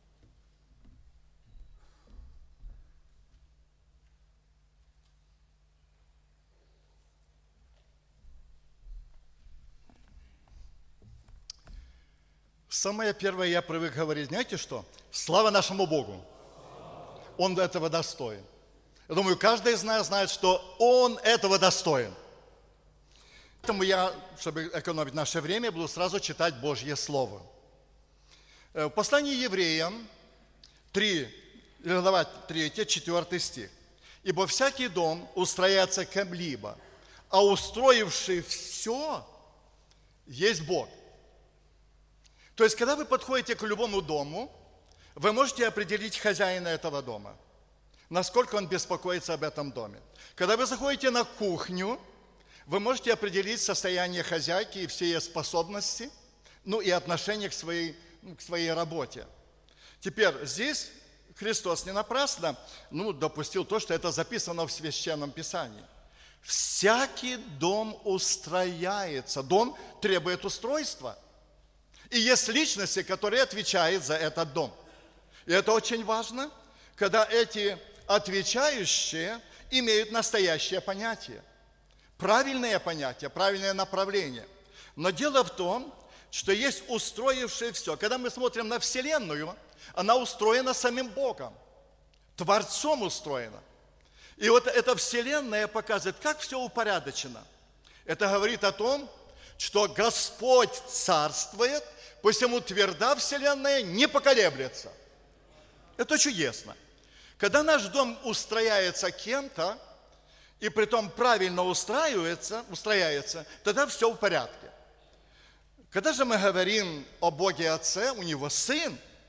Самое первое я привык говорить, знаете что? Слава нашему Богу! Он этого достоин. Я думаю, каждый из нас знает, что Он этого достоин. Поэтому я, чтобы экономить наше время, буду сразу читать Божье Слово. В послании Евреям три, глава три, четвёртый стих. «Ибо всякий дом устрояется кем-либо, а устроивший все есть Бог». То есть, когда вы подходите к любому дому, вы можете определить хозяина этого дома, насколько он беспокоится об этом доме. Когда вы заходите на кухню, вы можете определить состояние хозяйки и все ее способности, ну и отношение к своей, к своей работе. Теперь здесь Христос не напрасно ну, допустил то, что это записано в Священном Писании. Всякий дом устрояется. Дом требует устройства. И есть личности, которые отвечают за этот дом. И это очень важно, когда эти отвечающие имеют настоящее понятие. Правильное понятие, правильное направление. Но дело в том, что есть устроившие все. Когда мы смотрим на Вселенную, она устроена самим Богом, Творцом устроена. И вот эта Вселенная показывает, как все упорядочено. Это говорит о том, что Господь царствует, посему тверда Вселенная не поколеблется. Это чудесно. Когда наш дом устрояется кем-то, и притом правильно устраивается, устрояется, тогда все в порядке. Когда же мы говорим о Боге Отце, у Него Сын,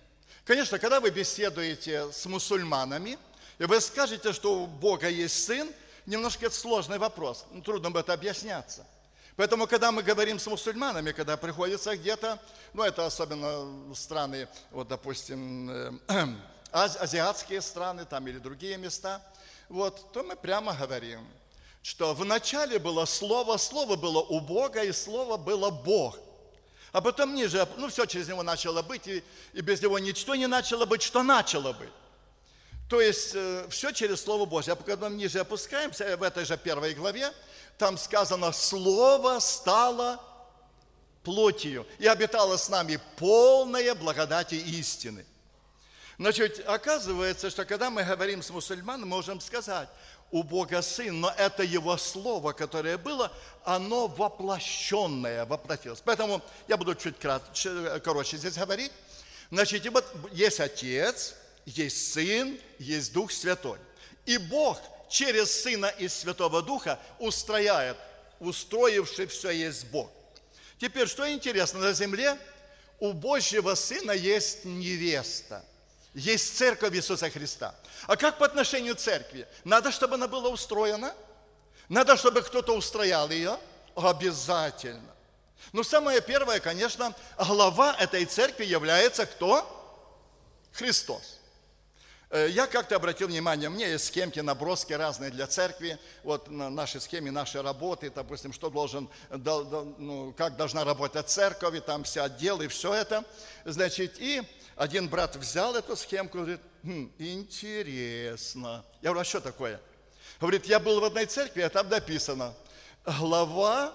Конечно, когда вы беседуете с мусульманами, и вы скажете, что у Бога есть Сын, немножко это сложный вопрос, ну, трудно бы это объясняться. Поэтому, когда мы говорим с мусульманами, когда приходится где-то, ну, это особенно страны, вот, допустим, азиатские страны там или другие места, вот, то мы прямо говорим, что вначале было Слово, Слово было у Бога, и Слово было Бог. А потом ниже, ну, все через Него начало быть, и, и без Него ничто не начало быть, что начало быть. То есть, э, все через Слово Божье. А когда мы ниже опускаемся, в этой же первой главе, там сказано, Слово стало плотью и обитало с нами полная благодати и истины. Значит, оказывается, что когда мы говорим с мусульманами, мы можем сказать, у Бога Сын, но это Его Слово, которое было, оно воплощенное, воплотилось. Поэтому я буду чуть кратче, короче здесь говорить. Значит, вот есть Отец, есть Сын, есть Дух Святой. И Бог через Сына и Святого Духа устрояет, устроивший все есть Бог. Теперь, что интересно, на земле у Божьего Сына есть невеста. Есть церковь Иисуса Христа. А как по отношению к церкви? Надо, чтобы она была устроена? Надо, чтобы кто-то устроял ее? Обязательно. Но самое первое, конечно, глава этой церкви является кто? Христос. Я как-то обратил внимание, у меня есть схемки, наброски разные для церкви, вот на нашей схеме, нашей работы, допустим, что должен, ну, как должна работать церковь, и там все отделы, и все это. Значит, и один брат взял эту схемку и говорит, хм, интересно. Я говорю, а что такое? Говорит, я был в одной церкви, а там написано, глава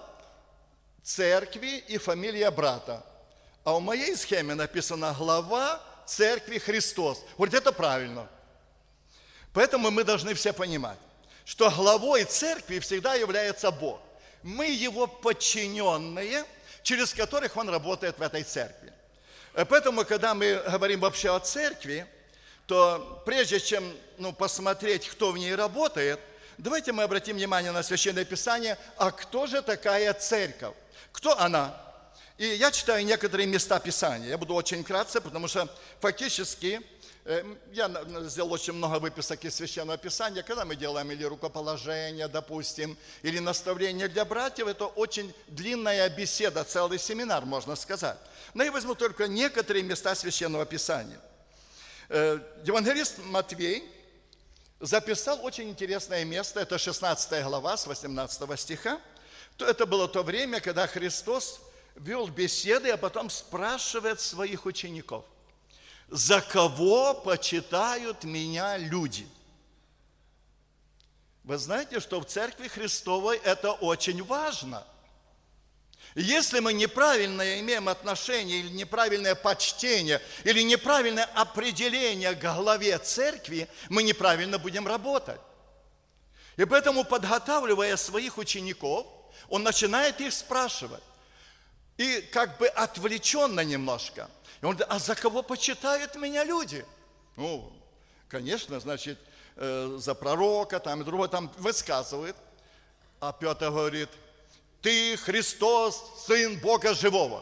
церкви и фамилия брата. А у моей схеме написано глава церкви Христос. Говорит, это правильно. Поэтому мы должны все понимать, что главой церкви всегда является Бог. Мы Его подчиненные, через которых Он работает в этой церкви. Поэтому, когда мы говорим вообще о церкви, то прежде чем ну, посмотреть, кто в ней работает, давайте мы обратим внимание на Священное Писание, а кто же такая церковь? Кто она? И я читаю некоторые места Писания. Я буду очень кратко, потому что фактически я сделал очень много выписок из Священного Писания. Когда мы делаем или рукоположение, допустим, или наставление для братьев, это очень длинная беседа, целый семинар, можно сказать. Но я возьму только некоторые места Священного Писания. Евангелист Матвей записал очень интересное место, это шестнадцатая глава с восемнадцатого стиха. Это было то время, когда Христос вел беседы, а потом спрашивает своих учеников, за кого почитают меня люди? Вы знаете, что в Церкви Христовой это очень важно. Если мы неправильно имеем отношение, или неправильное почтение, или неправильное определение к главе церкви, мы неправильно будем работать. И поэтому, подготавливая своих учеников, он начинает их спрашивать. И как бы отвлеченно немножко. И он говорит, а за кого почитают меня люди? Ну, конечно, значит, э, за пророка, там и другого там высказывает. А Петр говорит, ты Христос, Сын Бога Живого.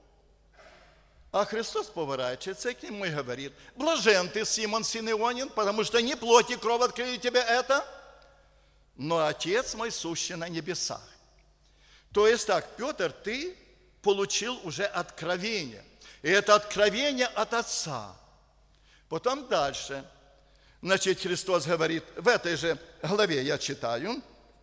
А Христос поворачивается к нему и говорит, блажен ты, Симон, сын Ионин, потому что не плоть и кровь открыли тебе это, но Отец мой сущий на небесах. То есть так, Петр, ты получил уже откровение. И это откровение от Отца. Потом дальше. Значит, Христос говорит, в этой же главе я читаю.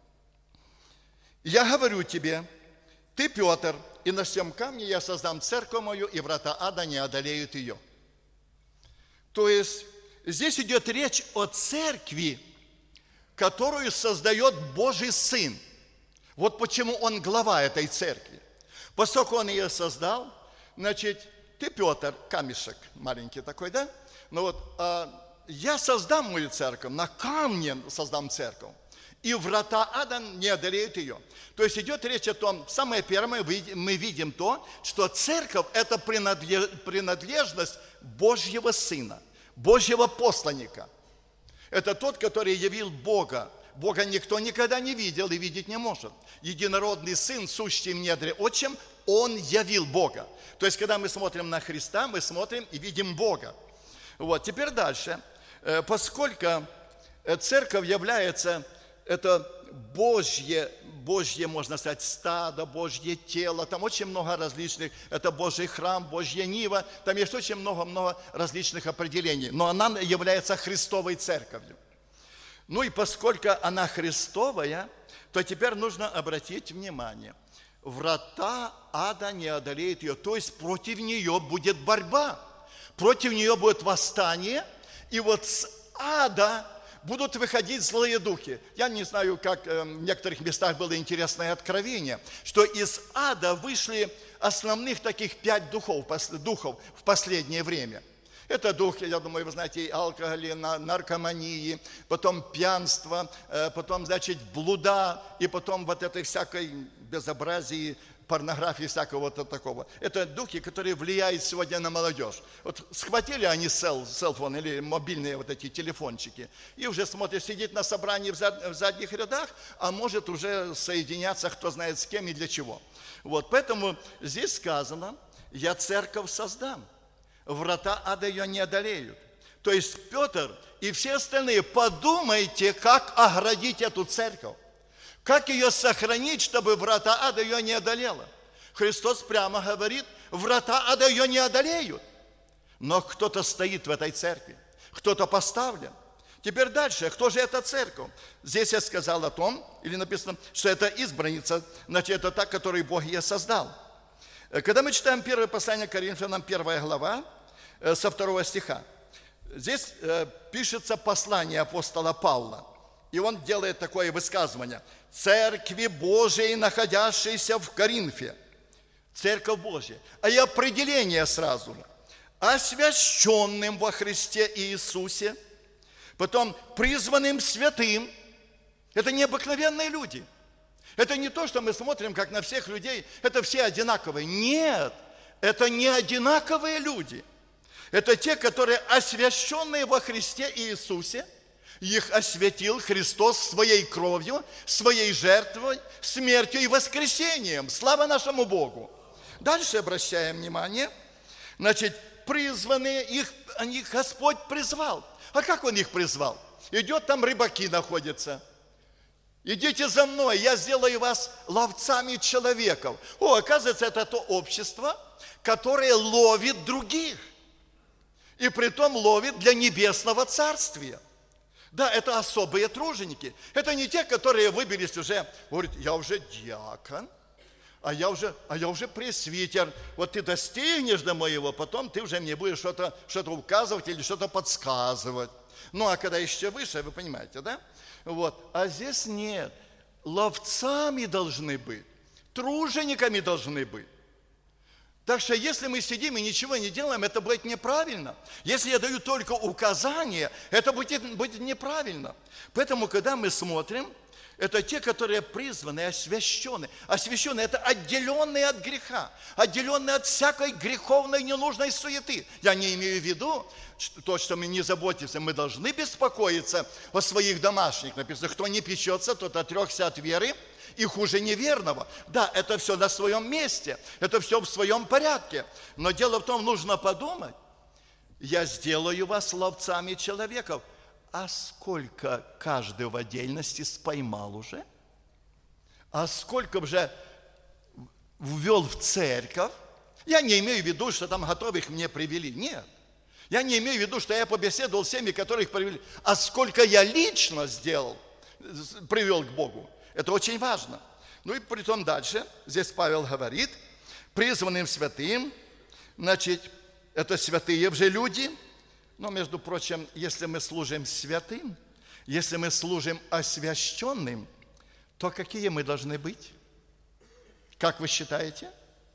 Я говорю тебе, ты, Петр, и на всем камне я создам церковь мою, и врата ада не одолеют ее. То есть, здесь идет речь о церкви, которую создает Божий Сын. Вот почему Он глава этой церкви. Поскольку Он ее создал, значит, ты, Петр, камешек маленький такой, да? Ну вот, а, я создам мою церковь, на камне создам церковь, и врата ада не одолеют ее. То есть идет речь о том, самое первое, мы видим то, что церковь – это принадлежность Божьего Сына, Божьего посланника. Это тот, который явил Бога. Бога никто никогда не видел и видеть не может. Единородный Сын, сущий в недре Отчим, Он явил Бога. То есть, когда мы смотрим на Христа, мы смотрим и видим Бога. Вот, теперь дальше. Поскольку церковь является, это Божье, Божье, можно сказать, стадо, Божье тело, там очень много различных, это Божий храм, Божья нива, там есть очень много-много различных определений, но она является Христовой церковью. Ну и поскольку она Христовая, то теперь нужно обратить внимание, врата ада не одолеют ее, то есть против нее будет борьба, против нее будет восстание, и вот с ада будут выходить злые духи. Я не знаю, как в некоторых местах было интересное откровение, что из ада вышли основных таких пять духов, духов в последнее время. Это дух, я думаю, вы знаете, и алкоголя, наркомании, потом пьянство, потом, значит, блуда, и потом вот этой всякой безобразии, порнографии, всякого вот такого. Это духи, которые влияют сегодня на молодежь. Вот схватили они сел, селфон или мобильные вот эти телефончики, и уже смотришь, сидит на собрании в, зад, в задних рядах, а может уже соединяться, кто знает с кем и для чего. Вот, поэтому здесь сказано, я церковь создам, врата ада ее не одолеют. То есть Петр и все остальные, подумайте, как оградить эту церковь. Как ее сохранить, чтобы врата ада ее не одолело? Христос прямо говорит, врата ада ее не одолеют. Но кто-то стоит в этой церкви, кто-то поставлен. Теперь дальше, кто же эта церковь? Здесь я сказал о том, или написано, что это избранница, значит, это та, которую Бог ее создал. Когда мы читаем первое послание к Коринфянам, первая глава, со второго стиха, здесь пишется послание апостола Павла. И он делает такое высказывание. Церкви Божией, находящейся в Коринфе. Церковь Божья. А и определение сразу. Освященным во Христе Иисусе. Потом призванным святым. Это необыкновенные люди. Это не то, что мы смотрим, как на всех людей. Это все одинаковые. Нет. Это не одинаковые люди. Это те, которые освященные во Христе Иисусе. Их осветил Христос своей кровью, своей жертвой, смертью и воскресением. Слава нашему Богу. Дальше обращаем внимание. Значит, призванные, их, их Господь призвал. А как Он их призвал? Идет, там рыбаки находятся. Идите за мной, я сделаю вас ловцами человеков. О, оказывается, это то общество, которое ловит других. И притом ловит для небесного царствия. Да, это особые труженики. Это не те, которые выбились уже, говорят, я уже диакон, а я уже, а я уже пресвитер. Вот ты достигнешь до моего, потом ты уже мне будешь что-то, что-то указывать или что-то подсказывать. Ну, а когда еще выше, вы понимаете, да? Вот. А здесь нет. Ловцами должны быть, тружениками должны быть. Так что если мы сидим и ничего не делаем, это будет неправильно. Если я даю только указания, это будет, будет неправильно. Поэтому, когда мы смотрим, это те, которые призваны, освящены. Освящены – это отделенные от греха, отделенные от всякой греховной ненужной суеты. Я не имею в виду то, что мы не заботимся. Мы должны беспокоиться о своих домашних. Написано, кто не печется, тот отрекся от веры. И хуже неверного. Да, это все на своем месте, это все в своем порядке. Но дело в том, нужно подумать, я сделаю вас ловцами человеков. А сколько каждый в отдельности споймал уже? А сколько уже ввел в церковь? Я не имею в виду, что там готовых мне привели. Нет. Я не имею в виду, что я побеседовал с теми, которых привели. А сколько я лично сделал, привел к Богу. Это очень важно. Ну и притом дальше, здесь Павел говорит, призванным святым, значит, это святые уже люди, но, между прочим, если мы служим святым, если мы служим освященным, то какие мы должны быть? Как вы считаете?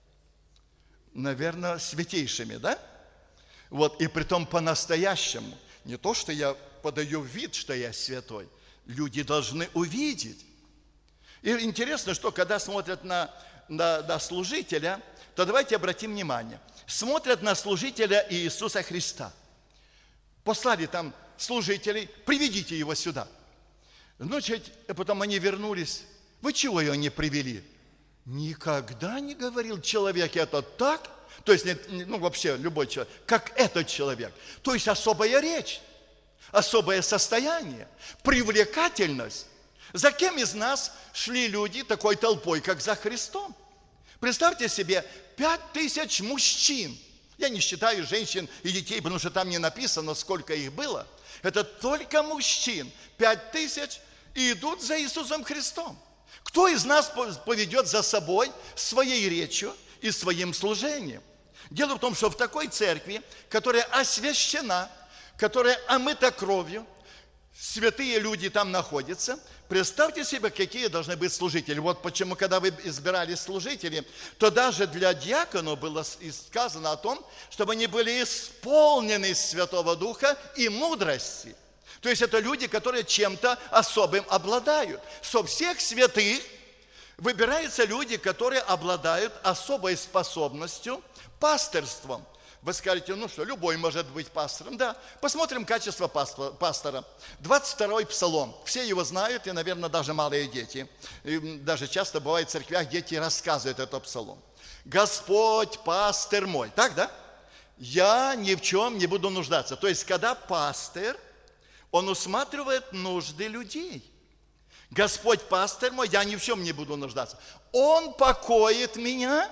Наверное, святейшими, да? Вот, и притом по-настоящему. Не то, что я подаю вид, что я святой. Люди должны увидеть. И интересно, что когда смотрят на, на, на служителя, то давайте обратим внимание. Смотрят на служителя Иисуса Христа. Послали там служителей, приведите его сюда. Значит, и потом они вернулись. Вы чего его не привели? Никогда не говорил человек это так, то есть, ну, вообще любой человек, как этот человек. То есть особая речь, особое состояние, привлекательность. За кем из нас шли люди такой толпой, как за Христом? Представьте себе, пять тысяч мужчин. Я не считаю женщин и детей, потому что там не написано, сколько их было. Это только мужчин. Пять тысяч и идут за Иисусом Христом. Кто из нас поведет за собой своей речью и своим служением? Дело в том, что в такой церкви, которая освящена, которая омыта кровью, святые люди там находятся. Представьте себе, какие должны быть служители. Вот почему, когда вы избирали служителей, то даже для диаконов было сказано о том, чтобы они были исполнены Святого Духа и мудрости. То есть это люди, которые чем-то особым обладают. Со всех святых выбираются люди, которые обладают особой способностью пастырством. Вы скажете, ну что, любой может быть пастором. Да, посмотрим качество пастора. двадцать второй псалом. Все его знают, и, наверное, даже малые дети. И даже часто бывает в церквях, дети рассказывают этот псалом. Господь пастырь мой. Так, да? Я ни в чем не буду нуждаться. То есть, когда пастырь, он усматривает нужды людей. Господь пастырь мой, я ни в чем не буду нуждаться. Он покоит меня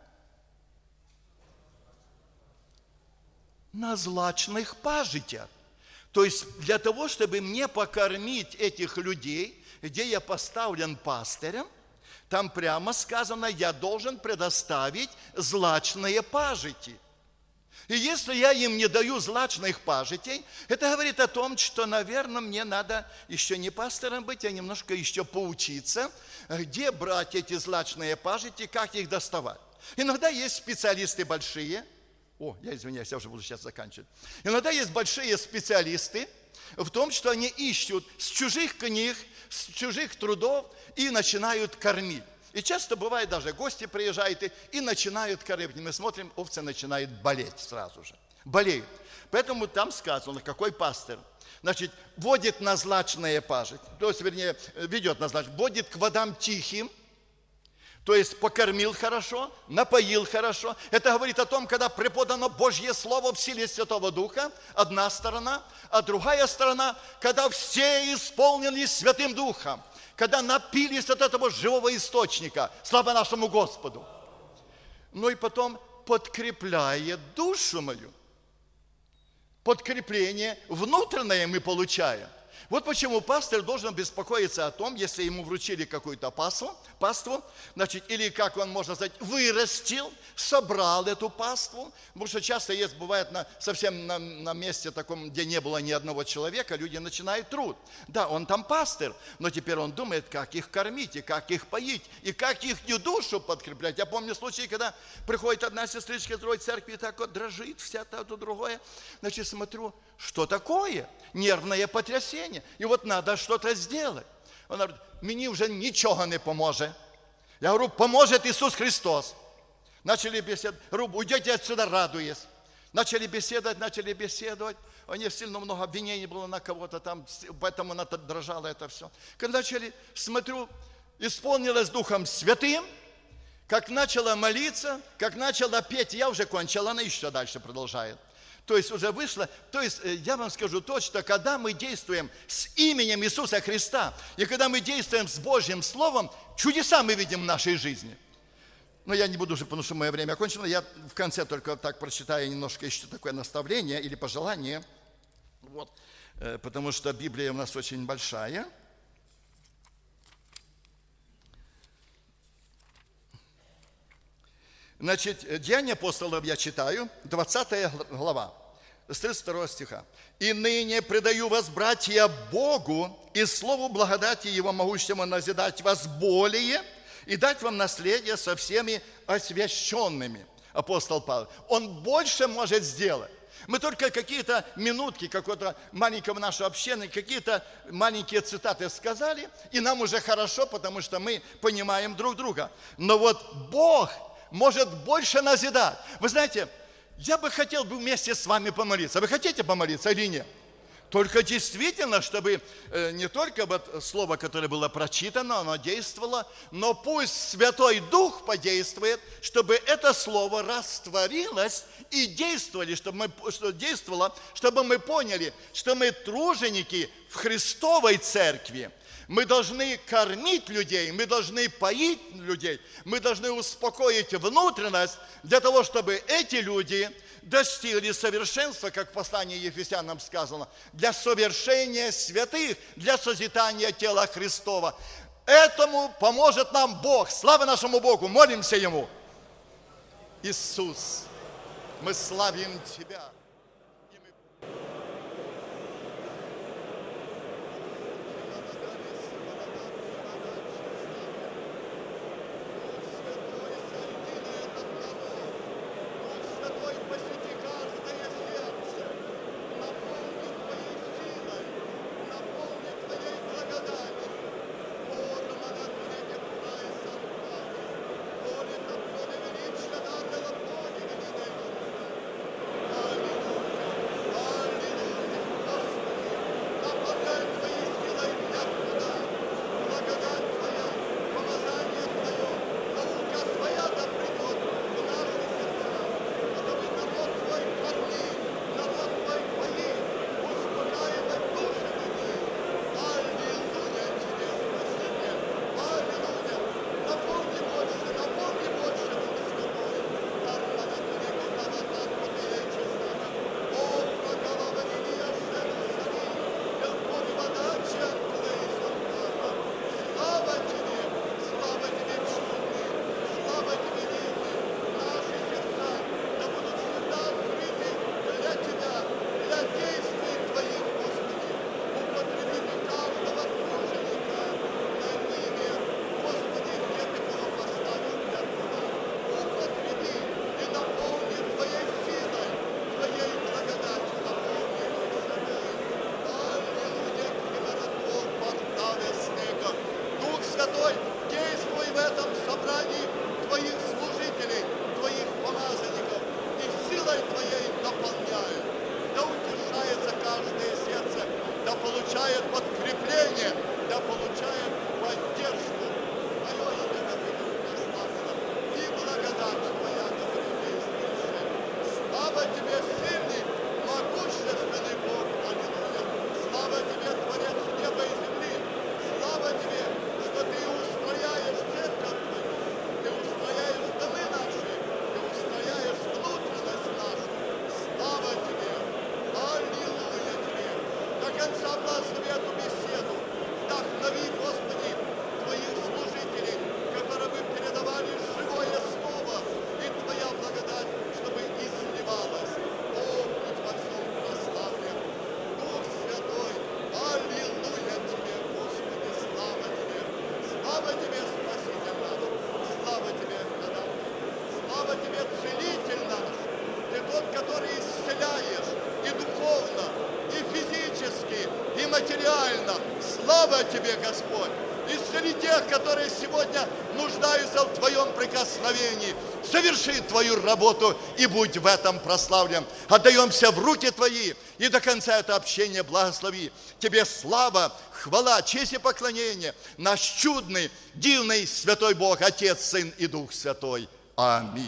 на злачных пажитях. То есть для того, чтобы мне покормить этих людей, где я поставлен пастырем, там прямо сказано, я должен предоставить злачные пажити. И если я им не даю злачных пажитей, это говорит о том, что, наверное, мне надо еще не пастором быть, а немножко еще поучиться, где брать эти злачные пажити, как их доставать. Иногда есть специалисты большие. О, я извиняюсь, я уже буду сейчас заканчивать. Иногда есть большие специалисты в том, что они ищут с чужих книг, с чужих трудов и начинают кормить. И часто бывает, даже гости приезжают и, и начинают кормить. Мы смотрим, овцы начинают болеть сразу же. Болеют. Поэтому там сказано, какой пастырь. Значит, водит на злачные пажити, то есть, вернее, ведет на злачные, водит к водам тихим. То есть покормил хорошо, напоил хорошо. Это говорит о том, когда преподано Божье Слово в силе Святого Духа, одна сторона, а другая сторона, когда все исполнились Святым Духом, когда напились от этого живого источника. Слава нашему Господу. Ну и потом подкрепляет душу мою. Подкрепление внутреннее мы получаем. Вот почему пастор должен беспокоиться о том, если ему вручили какую-то паству, паству, значит, или, как он, можно сказать, вырастил, собрал эту паству, потому что часто есть, бывает, на, совсем на, на месте таком, где не было ни одного человека, люди начинают труд. Да, он там пастырь, но теперь он думает, как их кормить, и как их поить, и как их душу подкреплять. Я помню случай, когда приходит одна сестричка из другой церкви, и так вот дрожит, вся то, то другое. Значит, смотрю, что такое? Нервное потрясение. И вот надо что-то сделать. Он говорит, мне уже ничего не поможет. Я говорю, поможет Иисус Христос. Начали беседовать. Говорю, уйдете отсюда, радуясь. Начали беседовать, начали беседовать. У них сильно много обвинений было на кого-то там, поэтому она дрожала это все. Когда начали, смотрю, исполнилось Духом Святым, как начала молиться, как начала петь, я уже кончила, она еще дальше продолжает. То есть уже вышло, то есть я вам скажу точно, когда мы действуем с именем Иисуса Христа, и когда мы действуем с Божьим Словом, чудеса мы видим в нашей жизни. Но я не буду уже, потому что мое время окончено, я в конце только так прочитаю немножко еще такое наставление или пожелание, вот, потому что Библия у нас очень большая. Значит, Деяния апостолов я читаю, двадцатая глава, с тридцать второго стиха. «И ныне предаю вас, братья, Богу и слову благодати Его могущему назидать вас более и дать вам наследие со всеми освященными». Апостол Павел. Он больше может сделать. Мы только какие-то минутки какого-то маленького нашего общения, какие-то маленькие цитаты сказали, и нам уже хорошо, потому что мы понимаем друг друга. Но вот Бог может больше назидать. Вы знаете, я бы хотел бы вместе с вами помолиться. Вы хотите помолиться или нет? Только действительно, чтобы э, не только вот слово, которое было прочитано, оно действовало, но пусть Святой Дух подействует, чтобы это слово растворилось и действовали, чтобы мы, что действовало, чтобы мы поняли, что мы труженики в Христовой Церкви. Мы должны кормить людей, мы должны поить людей, мы должны успокоить внутренность для того, чтобы эти люди достигли совершенства, как в послании Ефесянам сказано, для совершения святых, для созидания тела Христова. Этому поможет нам Бог. Слава нашему Богу! Молимся Ему. Иисус, мы славим Тебя. Тебе, Господь, исцели тех, которые сегодня нуждаются в Твоем прикосновении. Соверши Твою работу и будь в этом прославлен. Отдаемся в руки Твои и до конца это общение благослови. Тебе слава, хвала, честь и поклонение. Наш чудный, дивный, святой Бог, Отец, Сын и Дух Святой. Аминь.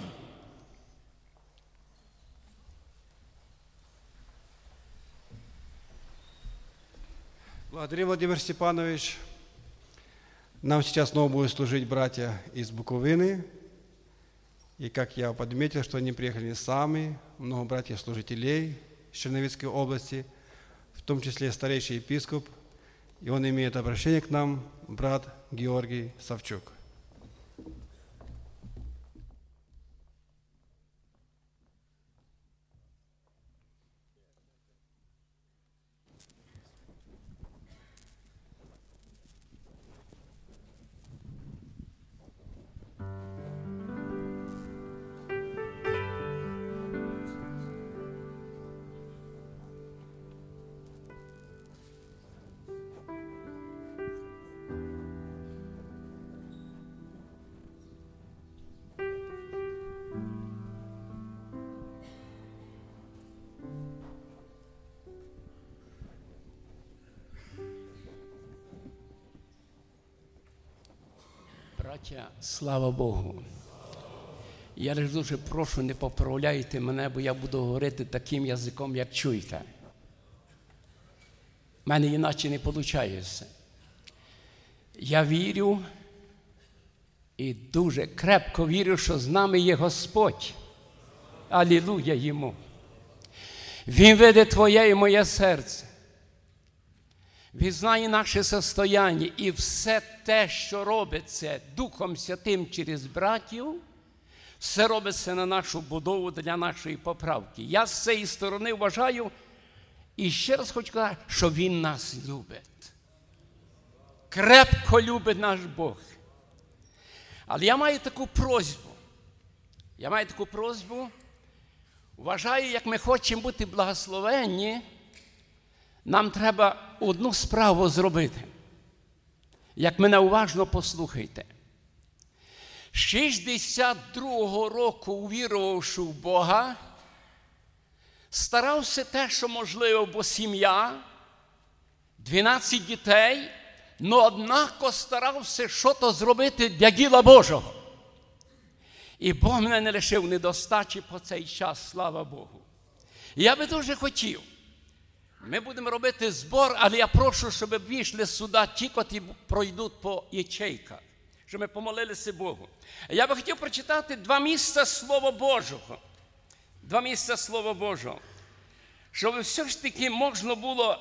Благодарю, Владимир Степанович. Нам сейчас снова будут служить братья из Буковины. И как я подметил, что они приехали не сами, много братьев-служителей из Черновицкой области, в том числе старейший епископ, и он имеет обращение к нам, брат Георгий Савчук. Браття, слава Богу. Я лише дуже прошу, не поправляйте мене, бо я буду говорити таким язиком, як чуєте. У мене іначе не виходить. Я вірю і дуже крепко вірю, що з нами є Господь. Алілуя Йому. Він веде твоє і моє серце. Він знає наше состояння і все те, що робиться Духом Святим через братів, все робиться на нашу будову для нашої поправки. Я з цієї сторони вважаю, і ще раз хочу сказати, що Він нас любить. Крепко любить наш Бог. Але я маю таку просьбу. Я маю таку просьбу. Вважаю, як ми хочемо бути благословенні, нам треба одну справу зробити. Як мене уважно послухайте. З шістдесят другого року, увірувавши в Бога, старався те, що можливо, бо сім'я, дванадцять дітей, но однако старався щось зробити для діла Божого. І Бог мене не лишив недостачі по цей час, слава Богу. Я би дуже хотів. Ми будемо робити збор, але я прошу, щоб вийшли сюди ті, котрі пройдуть по ячейках, щоб ми помолилися Богу. Я би хотів прочитати два місця Слова Божого. Два місця Слова Божого. Щоб все ж таки можна було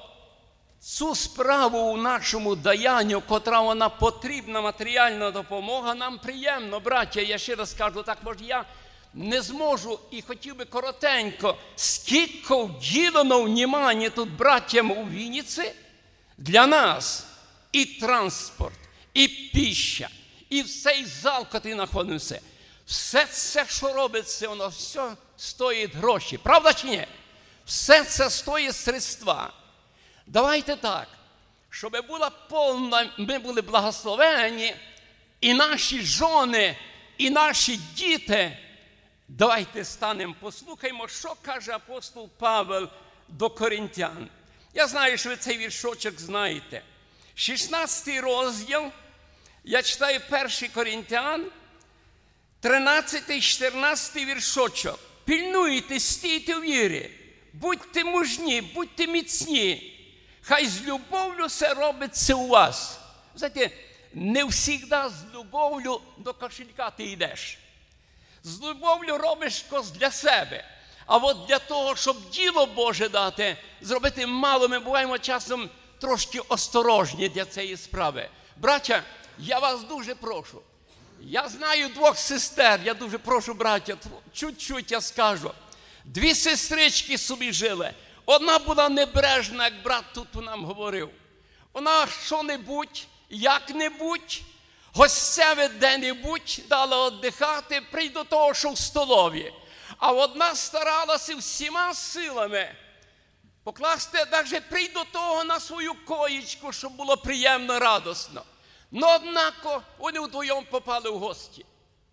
цю справу у нашому даянню, котра вона потрібна, матеріальна допомога, нам приємно, браття. Я ще раз кажу, так, може я не зможу і хотів би коротенько, скільки вділено внимання тут братям у Вінниці для нас і транспорт, і пища, і в цей зал, який знаходимося. Все це, що робиться, воно все стоїть гроші. Правда чи ні? Все це стоїть средства. Давайте так, щоб була повна, ми були благословені, і наші жони, і наші діти. Давайте станемо, послухаймо, що каже апостол Павел до коринтян. Я знаю, що ви цей віршочок знаєте. шістнадцятий розділ, я читаю перший Коринтян, тринадцятий, чотирнадцятий віршочок. Пильнуйте, стійте в вірі, будьте мужні, будьте міцні. Хай з любов'ю все робиться у вас. Знаєте, не завжди з любов'ю до кошелька ти йдеш. З любов'ю робиш щось для себе. А от для того, щоб діло Боже дати, зробити мало, ми буваємо часом трошки осторожні для цієї справи. Браття, я вас дуже прошу. Я знаю двох сестер, я дуже прошу, браття, чуть-чуть я скажу. Дві сестрички собі жили. Одна була небрежна, як брат тут нам говорив. Вона що-небудь, як-небудь, гостеве де-небудь дала віддихати, прийде до того, що в столові. А одна старалася всіма силами покласти, навіть прийде до того на свою коїчку, щоб було приємно, радосно. Но однако вони вдвоєм попали в гості.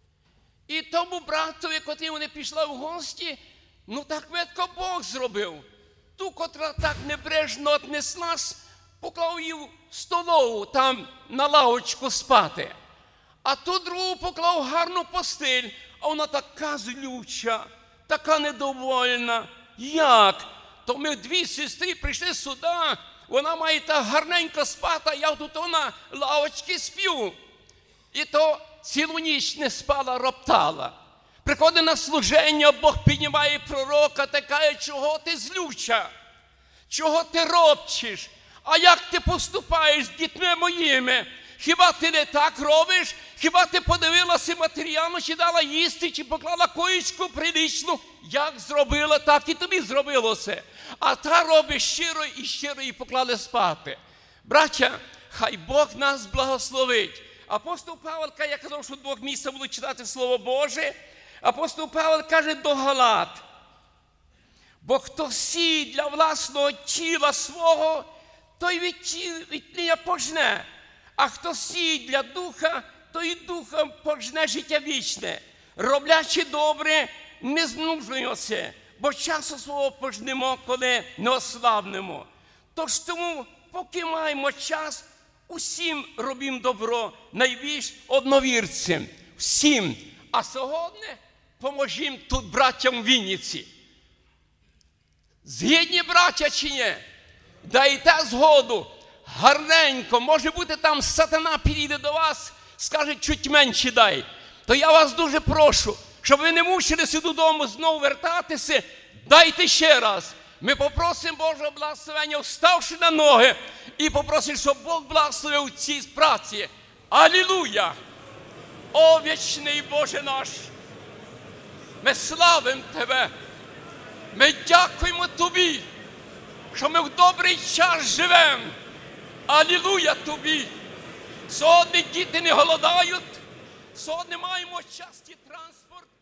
І тому братові, коли вони пішли в гості, ну так видко Бог зробив. Ту, котра так небрежно віднеслась, поклав її в столову, там на лавочку спати. А ту другу поклав гарну постель, а вона така злюча, така недовольна. Як? То ми дві сестри прийшли сюди, вона має так гарненько спати, а я тут на лавочці сплю. І то цілу ніч не спала, роптала. Приходить на служення, Бог піднімає пророка, та каже, чого ти злюча? Чого ти робчиш? А як ти поступаєш з дітьми моїми? Хіба ти не так робиш? Хіба ти подивилася матеріалу, чи дала їсти, чи поклала коїчку приличну? Як зробила, так і тобі зробилося. А та робить щиро і щиро її поклали спати. Браття, хай Бог нас благословить. Апостол Павел, я казав, що двох місць буду читати Слово Боже. Апостол Павел каже до Галат, бо хто сіє для власного тіла свого, той від тління пожне, а хто сіє для духа, той і духом пожне життя вічне. Роблячи добре, не знужуємося, бо часу свого пожнемо, коли не ослабнемо. Тож тому, поки маємо час, усім робім добро, найбільш одновірцям, всім. А сьогодні поможім тут браттям в Вінниці. Згідні, браття, чи ні? Дайте згоду, гарненько, може бути там сатана підійде до вас, скаже, чуть менше дай. То я вас дуже прошу, щоб ви не мучилися додому знову вертатися, дайте ще раз. Ми попросимо Божого благословення, вставши на ноги, і попросимо, щоб Бог благословив цій праці. Алілуя! О, вічний Боже наш! Ми славимо Тебе! Ми дякуємо Тобі, що ми в добрий час живемо. Алілуя Тобі! Сьогодні діти не голодають, сьогодні маємо частий транспорт.